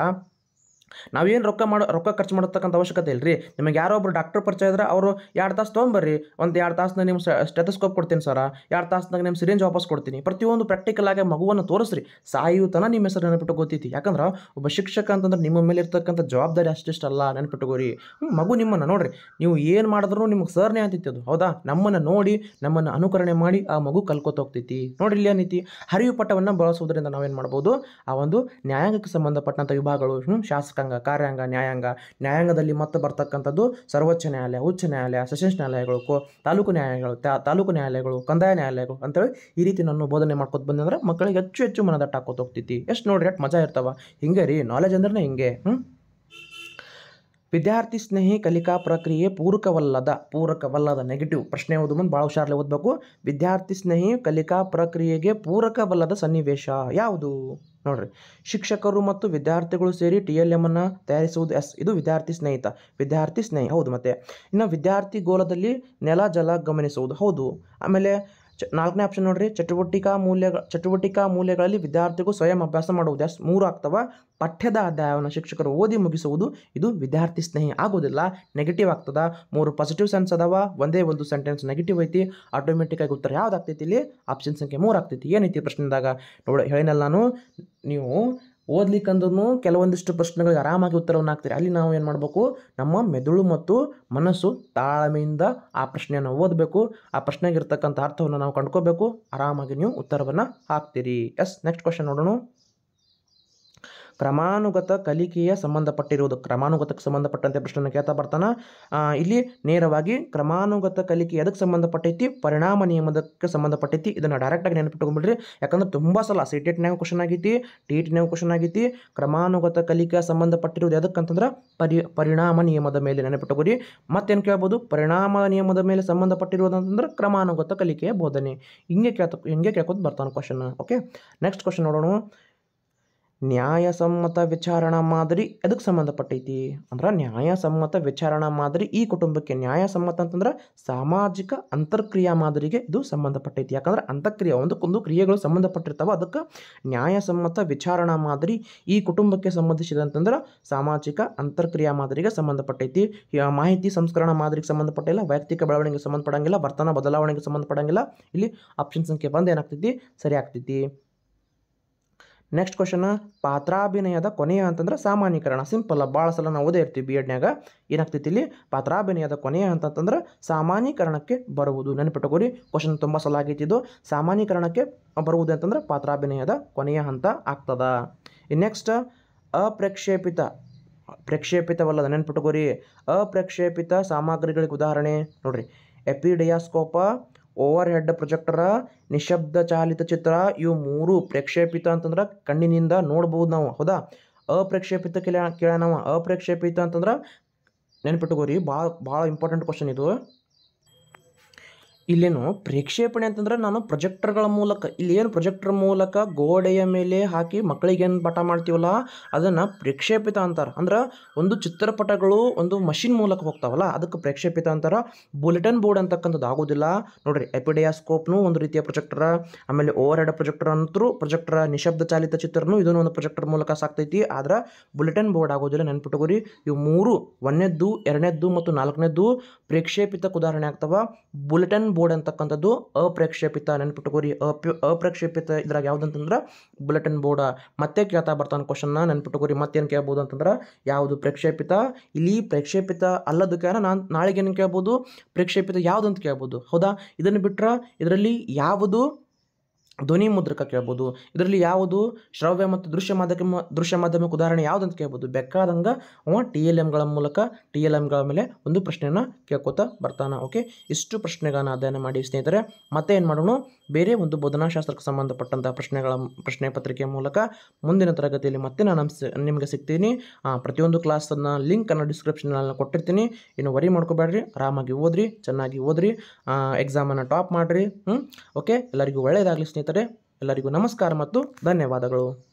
ನಾವೇನು ರೊಕ್ಕ ಖರ್ಚು ಮಾಡತಕ್ಕಂಥ ಅವಶ್ಯಕತೆ ಇಲ್ಲರಿ. ನಿಮಗೆ ಯಾರೋ ಒಬ್ರು ಡಾಕ್ಟರ್ ಪರಿಚಯ ಇದ್ರೆ ಅವರು 2 ತಾಸು ತೊಗೊಂಬರ್ರಿ, ಒಂದು 2 ತಾಸನ್ನ ನಿಮ್ಮ ಸ್ಟೆಥೋಸ್ಕೋಪ್ ಕೊಡ್ತೀನಿ ಸರ, 2 ತಾಸನಾಗ ನಿಮ್ಮ ಸಿರಿಂಜ್ ವಾಪಸ್ ಕೊಡ್ತೀನಿ. ಪ್ರತಿಯೊಂದು ಪ್ರಾಕ್ಟಿಕಲ್ ಆಗಿ ಮಗುವನ್ನು ತೋರಿಸ್ರಿ. ಸಾಯುತನ ನಿಮ್ಮ ಹೆಸರು ನೆನಪಿಟ್ಟು ಗೊತ್ತೈತಿ. ಯಾಕಂದ್ರೆ ಒಬ್ಬ ಶಿಕ್ಷಕ ಅಂತಂದ್ರೆ ನಿಮ್ಮ ಮೇಲೆ ಇರ್ತಕ್ಕಂಥ ಜವಾಬ್ದಾರಿ ಅಷ್ಟಿಷ್ಟಲ್ಲ, ನೆನಪಿಟ್ಟುಕೋರಿ. ಮಗು ನಿಮ್ಮನ್ನು ನೋಡ್ರಿ, ನೀವು ಏನು ಮಾಡಿದ್ರು ನಿಮಗೆ ಸರ್ನೇ ಅಂತೈತಿ ಅದು. ಹೌದಾ, ನಮ್ಮನ್ನು ನೋಡಿ ನಮ್ಮನ್ನು ಅನುಕರಣೆ ಮಾಡಿ ಆ ಮಗು ಕಲ್ಕೋತ ಹೋಗ್ತೈತಿ. ನೋಡ್ರಿ, ಇಲ್ಲಿ ಏನೈತಿ, ಹರಿವು ಪಟವನ್ನು ಬಳಸೋದ್ರಿಂದ ನಾವೇನು ಮಾಡ್ಬೋದು, ಆ ಒಂದು ನ್ಯಾಯಾಂಗಕ್ಕೆ ಸಂಬಂಧಪಟ್ಟಂಥ ವಿಭಾಗಗಳು, ಶಾಸಕಾಂಗ, ಕಾರ್ಯಾಂಗ, ನ್ಯಾಯಾಂಗದಲ್ಲಿ ಮತ್ತೆ ಬರ್ತಕ್ಕಂಥದ್ದು ಸರ್ವೋಚ್ಚ ನ್ಯಾಯಾಲಯ, ಉಚ್ಚ ನ್ಯಾಯಾಲಯ, ಸೆಷನ್ಸ್ ನ್ಯಾಯಾಲಯಗಳು, ತಾಲೂಕು ನ್ಯಾಯಾಲಯಗಳು, ಕಂದಾಯ ನ್ಯಾಯಾಲಯಗಳು ಅಂತೇಳಿ ಈ ರೀತಿ ನಾನು ಬೋಧನೆ ಮಾಡ್ಕೊತ ಬಂದಂದ್ರೆ ಮಕ್ಕಳಿಗೆ ಹೆಚ್ಚು ಮನದಟ್ಟ ಹಾಕೋತ ಹೋಗ್ತೈತಿ. ಎಷ್ಟು ನೋಡ್ರಿ, ಎಷ್ಟು ಮಜಾ ಇರ್ತಾವ. ಹಿಂಗೆ ರೀ, ನಾಲೆಜ್ ಅಂದ್ರೆ ಹಿಂಗೆ. ವಿದ್ಯಾರ್ಥಿ ಸ್ನೇಹಿ ಕಲಿಕಾ ಪ್ರಕ್ರಿಯೆ ಪೂರಕವಲ್ಲದ ನೆಗೆಟಿವ್ ಪ್ರಶ್ನೆ ಓದು ಮುಂದೆ ಭಾಳ ಹುಷಾರಲ್ಲೇ ಓದಬೇಕು. ವಿದ್ಯಾರ್ಥಿ ಸ್ನೇಹಿ ಕಲಿಕಾ ಪ್ರಕ್ರಿಯೆಗೆ ಪೂರಕವಲ್ಲದ ಸನ್ನಿವೇಶ ಯಾವುದು? ನೋಡ್ರಿ, ಶಿಕ್ಷಕರು ಮತ್ತು ವಿದ್ಯಾರ್ಥಿಗಳು ಸೇರಿ TLM ಅನ್ನು ತಯಾರಿಸುವುದು. ಇದು ವಿದ್ಯಾರ್ಥಿ ಸ್ನೇಹಿ ಹೌದು. ಮತ್ತೆ ಇನ್ನು ವಿದ್ಯಾರ್ಥಿ ಗೋಲದಲ್ಲಿ ನೆಲ ಜಲ ಗಮನಿಸುವುದು ಹೌದು. ಆಮೇಲೆ 4ನೇ ಆಪ್ಷನ್ ನೋಡ್ರಿ, ಚಟುವಟಿಕಾ ಮೂಲ್ಯಗಳಲ್ಲಿ ವಿದ್ಯಾರ್ಥಿಗಳು ಸ್ವಯಂ ಅಭ್ಯಾಸ ಮಾಡುವುದು. 3 ಆಗ್ತವ. ಪಠ್ಯದ ಅಧ್ಯಾಯವನ್ನು ಶಿಕ್ಷಕರು ಓದಿ ಮುಗಿಸುವುದು. ಇದು ವಿದ್ಯಾರ್ಥಿ ಸ್ನೇಹಿ ಆಗೋದಿಲ್ಲ, ನೆಗೆಟಿವ್ ಆಗ್ತದ. 3 ಪಾಸಿಟಿವ್ ಸೆನ್ಸ್ ಅದಾವ, ಒಂದೇ ಒಂದು ಸೆಂಟೆನ್ಸ್ ನೆಗೆಟಿವ್ ಐತಿ. ಆಟೋಮೆಟಿಕ್ ಆಗಿ ಉತ್ತರ ಯಾವ್ದು ಆಗ್ತೈತಿ? ಇಲ್ಲಿ ಆಪ್ಷನ್ ಸಂಖ್ಯೆ 3 ಆಗ್ತೈತಿ. ಏನೈತಿ ಪ್ರಶ್ನೆದಾಗ ನೋಡಿ, ಹೇಳಿನಲ್ಲ ನಾನು, ನೀವು ಓದ್ಲಿಕ್ಕಂದ್ರೂ ಕೆಲವೊಂದಿಷ್ಟು ಪ್ರಶ್ನೆಗಳಿಗೆ ಆರಾಮಾಗಿ ಉತ್ತರವನ್ನು ಹಾಕ್ತೀರಿ. ಅಲ್ಲಿ ನಾವು ಏನು ಮಾಡಬೇಕು, ನಮ್ಮ ಮೆದುಳು ಮತ್ತು ಮನಸ್ಸು ತಾಳ್ಮೆಯಿಂದ ಆ ಪ್ರಶ್ನೆಯನ್ನು ಓದಬೇಕು. ಆ ಪ್ರಶ್ನೆಗಿರ್ತಕ್ಕಂಥ ಅರ್ಥವನ್ನು ನಾವು ಕಂಡ್ಕೋಬೇಕು. ಆರಾಮಾಗಿ ನೀವು ಉತ್ತರವನ್ನು ಹಾಕ್ತೀರಿ. ಎಸ್, ನೆಕ್ಸ್ಟ್ ಕ್ವಶನ್ ನೋಡೋಣ. ಕ್ರಮಾನುಗತ ಕಲಿಕೆಯ ಕ್ರಮಾನುಗತಕ್ಕೆ ಸಂಬಂಧಪಟ್ಟಂತೆ ಪ್ರಶ್ನೆ ಕೇಳ್ತಾ ಬರ್ತಾನೆ. ಇಲ್ಲಿ ನೇರವಾಗಿ ಕ್ರಮಾನುಗತ ಕಲಿಕೆ ಎದಕ್ಕೆ ಸಂಬಂಧಪಟ್ಟೈತಿ? ಪರಿಣಾಮ ನಿಯಮದಕ್ಕೆ ಸಂಬಂಧಪಟ್ಟೈತಿ. ಇದನ್ನು ಡೈರೆಕ್ಟಾಗಿ ನೆನಪಿಟ್ಕೊಂಡ್ಬಿಡ್ರಿ. ಯಾಕಂದ್ರೆ ತುಂಬ ಸಲ CTET-ನ್ಯಾಗ ಕ್ವಶನ್ ಆಗೈತಿ, TET-ನ್ಯಾಗ ಕ್ವಶನ್ ಆಗೈತಿ. ಕ್ರಮಾನುಗತ ಕಲಿಕೆ ಸಂಬಂಧಪಟ್ಟಿರೋದು ಎದಕ್ಕಂತಂದ್ರೆ ಪರಿಣಾಮ ನಿಯಮದ ಮೇಲೆ ನೆನಪಿಟ್ಕೋರಿ. ಮತ್ತೇನು ಕೇಳ್ಬೋದು? ಪರಿಣಾಮ ನಿಯಮದ ಮೇಲೆ ಸಂಬಂಧಪಟ್ಟಿರೋದಂತಂದ್ರೆ ಕ್ರಮಾನುಗತ ಕಲಿಕೆಯ ಬೋಧನೆ. ಹಿಂಗೆ ಕೇಳ್ಕೊತ ಬರ್ತಾನೆ ಕ್ವಶನ್. ಓಕೆ, ನೆಕ್ಸ್ಟ್ ಕ್ವಶನ್ ನೋಡೋಣ. ನ್ಯಾಯಸಮ್ಮತ ವಿಚಾರಣಾ ಮಾದರಿ ಎದಕ್ಕೆ ಸಂಬಂಧಪಟ್ಟೈತಿ ಅಂದ್ರೆ ನ್ಯಾಯಸಮ್ಮತ ವಿಚಾರಣಾ ಮಾದರಿ ಈ ಕುಟುಂಬಕ್ಕೆ ನ್ಯಾಯಸಮ್ಮತ ಅಂತಂದ್ರೆ ಸಾಮಾಜಿಕ ಅಂತರ್ಕ್ರಿಯಾ ಮಾದರಿಗೆ ಇದು ಸಂಬಂಧಪಟ್ಟೈತಿ. ಯಾಕಂದ್ರೆ ಅಂತರ್ಕ್ರಿಯೆ ಒಂದಕ್ಕೊಂದು ಕ್ರಿಯೆಗಳು ಸಂಬಂಧಪಟ್ಟಿರ್ತಾವೆ, ಅದಕ್ಕೆ ನ್ಯಾಯಸಮ್ಮತ ವಿಚಾರಣಾ ಮಾದರಿ ಈ ಕುಟುಂಬಕ್ಕೆ ಸಂಬಂಧಿಸಿದಂತಂದ್ರೆ ಸಾಮಾಜಿಕ ಅಂತರ್ಕ್ರಿಯಾ ಮಾದರಿಗೆ ಸಂಬಂಧಪಟ್ಟೈತಿ. ಮಾಹಿತಿ ಸಂಸ್ಕರಣಾ ಮಾದರಿಗೆ ಸಂಬಂಧಪಟ್ಟಿಲ್ಲ, ವೈಯಕ್ತಿಕ ಬೆಳವಣಿಗೆಗೆ ಸಂಬಂಧಪಡಂಗಿಲ್ಲ, ವರ್ತನ ಬದಲಾವಣೆಗೆ ಸಂಬಂಧಪಡಂಗಿಲ್ಲ. ಇಲ್ಲಿ ಆಪ್ಷನ್ ಸಂಖ್ಯೆ 1 ಏನಾಗ್ತೈತಿ ಸರಿ ಆಗ್ತೈತಿ. ನೆಕ್ಸ್ಟ್ ಕ್ವಶನ್, ಪಾತ್ರಾಭಿನಯದ ಕೊನೆಯ ಅಂತಂದ್ರೆ ಸಾಮಾನ್ಯೀಕರಣ. ಸಿಂಪಲ್, ಭಾಳ ಸಲ ನಾವು ಓದೇ ಇರ್ತೀವಿ B.Edನ್ಯಾಗ. ಏನಾಗ್ತೈತಿ ಇಲ್ಲಿ ಪಾತ್ರಾಭಿನಯದ ಕೊನೆಯ ಅಂತಂದ್ರೆ ಸಾಮಾನ್ಯೀಕರಣಕ್ಕೆ ಬರುವುದು. ನೆನಪಿಟ್ಟುಕೋರಿ, ಕ್ವಶನ್ ತುಂಬ ಸಲ ಆಗೈತಿ ಇದು. ಸಾಮಾನ್ಯೀಕರಣಕ್ಕೆ ಬರುವುದು ಅಂತಂದ್ರೆ ಪಾತ್ರಾಭಿನಯದ ಕೊನೆಯ ಹಂತ ಆಗ್ತದ. ನೆಕ್ಸ್ಟ್ ಪ್ರಕ್ಷೇಪಿತವಲ್ಲದ, ನೆನಪಿಟ್ಟುಕೋರಿ, ಅಪ್ರಕ್ಷೇಪಿತ ಸಾಮಗ್ರಿಗಳಿಗೆ ಉದಾಹರಣೆ ನೋಡ್ರಿ. ಎಪಿಡಯಾಸ್ಕೋಪ, ಓವರ್ ಹೆಡ್ ಪ್ರೊಜೆಕ್ಟರ, ನಿಶಬ್ದ ಚಾಲಿತ ಚಿತ್ರ, ಇವು 3 ಪ್ರಕ್ಷೇಪಿತ ಅಂತಂದ್ರೆ ಕಣ್ಣಿನಿಂದ ನೋಡ್ಬೋದು ನಾವು, ಹೌದಾ. ಅಪ್ರಕ್ಷೇಪಿತ ಕೇಳ ಅಪ್ರಕ್ಷೇಪಿತ ಅಂತಂದ್ರೆ ನೆನಪಿಟ್ಟುಕೋರಿ, ಭಾಳ ಇಂಪಾರ್ಟೆಂಟ್ ಕ್ವಶನ್ ಇದು. ಇಲ್ಲೇನು ಪ್ರೇಕ್ಷೇಪಣೆ ಅಂತಂದ್ರೆ ನಾನು ಪ್ರೊಜೆಕ್ಟರ್ಗಳ ಮೂಲಕ, ಇಲ್ಲಿ ಏನು ಪ್ರೊಜೆಕ್ಟರ್ ಮೂಲಕ ಗೋಡೆಯ ಮೇಲೆ ಹಾಕಿ ಮಕ್ಕಳಿಗೆ ಏನು ಪಾಠ ಮಾಡ್ತೀವಲ್ಲ ಅದನ್ನು ಪ್ರೇಕ್ಷೇಪಿತ ಅಂತಾರೆ. ಅಂದ್ರೆ ಒಂದು ಚಿತ್ರಪಟಗಳು ಒಂದು ಮಷಿನ್ ಮೂಲಕ ಹೋಗ್ತಾವಲ್ಲ ಅದಕ್ಕೆ ಪ್ರೇಕ್ಷೇಪಿತ ಅಂತಾರೆ. ಬುಲೆಟಿನ್ ಬೋರ್ಡ್ ಅಂತಕ್ಕಂಥದ್ದು ಆಗೋದಿಲ್ಲ ನೋಡ್ರಿ. ಎಪಿಡಯಾಸ್ಕೋಪ್ನು ಒಂದು ರೀತಿಯ ಪ್ರೊಜೆಕ್ಟರ್, ಆಮೇಲೆ ಓವರ್ ಹೆಡ್ ಪ್ರೊಜೆಕ್ಟರ್ ಅಂತೂ ಪ್ರೊಜೆಕ್ಟರ್, ನಿಶಬ್ದ ಚಾಲಿತ ಚಿತ್ರನು ಇದನ್ನು ಒಂದು ಪ್ರೊಜೆಕ್ಟರ್ ಮೂಲಕ ಸಾಕ್ತೈತಿ. ಆದ್ರೆ ಬುಲೆಟಿನ್ ಬೋರ್ಡ್ ಆಗೋದಿಲ್ಲ, ನೆನ್ಪಿಟ್ಟುಕೋರಿ. ಇವು 3 1ನೇದ್ದು 2ನೇದ್ದು ಮತ್ತು 4ನೇದ್ದು ಪ್ರೇಕ್ಷೇಪಿತಕ್ಕೆ ಉದಾಹರಣೆ ಆಗ್ತವ. ಬುಲೆಟಿನ್ ಬೋರ್ಡ್ ಅಂತಕ್ಕಂಥದ್ದು ಅಪ್ರೇಕ್ಷೇಪಿತ, ನೆನ್ಪಿಟ್ಟುಕೋರಿ. ಅಪ್ರೇಕ್ಷೇಪಿತ ಇದ್ರಾಗ ಯಾವುದಂತಂದ್ರೆ ಬುಲೆಟಿನ್ ಬೋರ್ಡ್. ಮತ್ತೆ ಕೇಳ್ತಾ ಬರ್ತಾನೆ ಕ್ವಶನ್ನ, ನೆನ್ಪಿಟ್ಟುಕೋರಿ. ಮತ್ತೇನು ಕೇಳ್ಬೋದು ಅಂತಂದ್ರೆ ಯಾವುದು ಪ್ರೇಕ್ಷೇಪಿತ, ಇಲ್ಲಿ ಪ್ರೇಕ್ಷೇಪಿತ ಅಲ್ಲದಕ್ಕೆ ನಾನು ನಾಳೆಗೆ ಏನು ಕೇಳ್ಬೋದು, ಪ್ರೇಕ್ಷೇಪಿತ ಯಾವುದು ಅಂತ ಕೇಳ್ಬೋದು, ಹೌದಾ. ಇದನ್ನು ಬಿಟ್ರೆ ಇದರಲ್ಲಿ ಯಾವುದು ಧ್ವನಿ ಮುದ್ರಕ ಕೇಳ್ಬೋದು, ಇದರಲ್ಲಿ ಯಾವುದು ಶ್ರವ್ಯ ಮತ್ತು ದೃಶ್ಯ ಮಾಧ್ಯಮಕ್ಕೆ ಉದಾಹರಣೆ ಯಾವುದು ಅಂತ ಕೇಳ್ಬೋದು. ಬೇಕಾದಂಗೆ ಅವ TLMಗಳ ಮೂಲಕ TLMಗಳ ಮೇಲೆ ಒಂದು ಪ್ರಶ್ನೆಯನ್ನು ಕೇಳ್ಕೊತಾ ಬರ್ತಾನೆ. ಓಕೆ, ಇಷ್ಟು ಪ್ರಶ್ನೆಗಳನ್ನು ಅಧ್ಯಯನ ಮಾಡಿ ಸ್ನೇಹಿತರೆ. ಮತ್ತೆ ಏನು ಮಾಡೋಣ, ಬೇರೆ ಒಂದು ಬೋಧನಾಶಾಸ್ತ್ರಕ್ಕೆ ಸಂಬಂಧಪಟ್ಟಂಥ ಪ್ರಶ್ನೆ ಪತ್ರಿಕೆಯ ಮೂಲಕ ಮುಂದಿನ ತರಗತಿಯಲ್ಲಿ ಮತ್ತೆ ನಾನು ನಿಮಗೆ ಸಿಗ್ತೀನಿ. ಪ್ರತಿಯೊಂದು ಕ್ಲಾಸನ್ನು ಲಿಂಕನ್ನು ಡಿಸ್ಕ್ರಿಪ್ಷನಲ್ಲಿ ಕೊಟ್ಟಿರ್ತೀನಿ. ಇನ್ನು ವರಿ ಮಾಡ್ಕೋಬೇಡ್ರಿ, ಆರಾಮಾಗಿ ಓದ್ರಿ, ಚೆನ್ನಾಗಿ ಓದ್ರಿ, ಎಕ್ಸಾಮನ್ನು ಟಾಪ್ ಮಾಡಿರಿ. ಓಕೆ, ಎಲ್ಲರಿಗೂ ಒಳ್ಳೆಯದಾಗಲಿ ಸ್ನೇಹಿತರೆ. ಎಲ್ಲರಿಗೂ ನಮಸ್ಕಾರ ಮತ್ತು ಧನ್ಯವಾದಗಳು.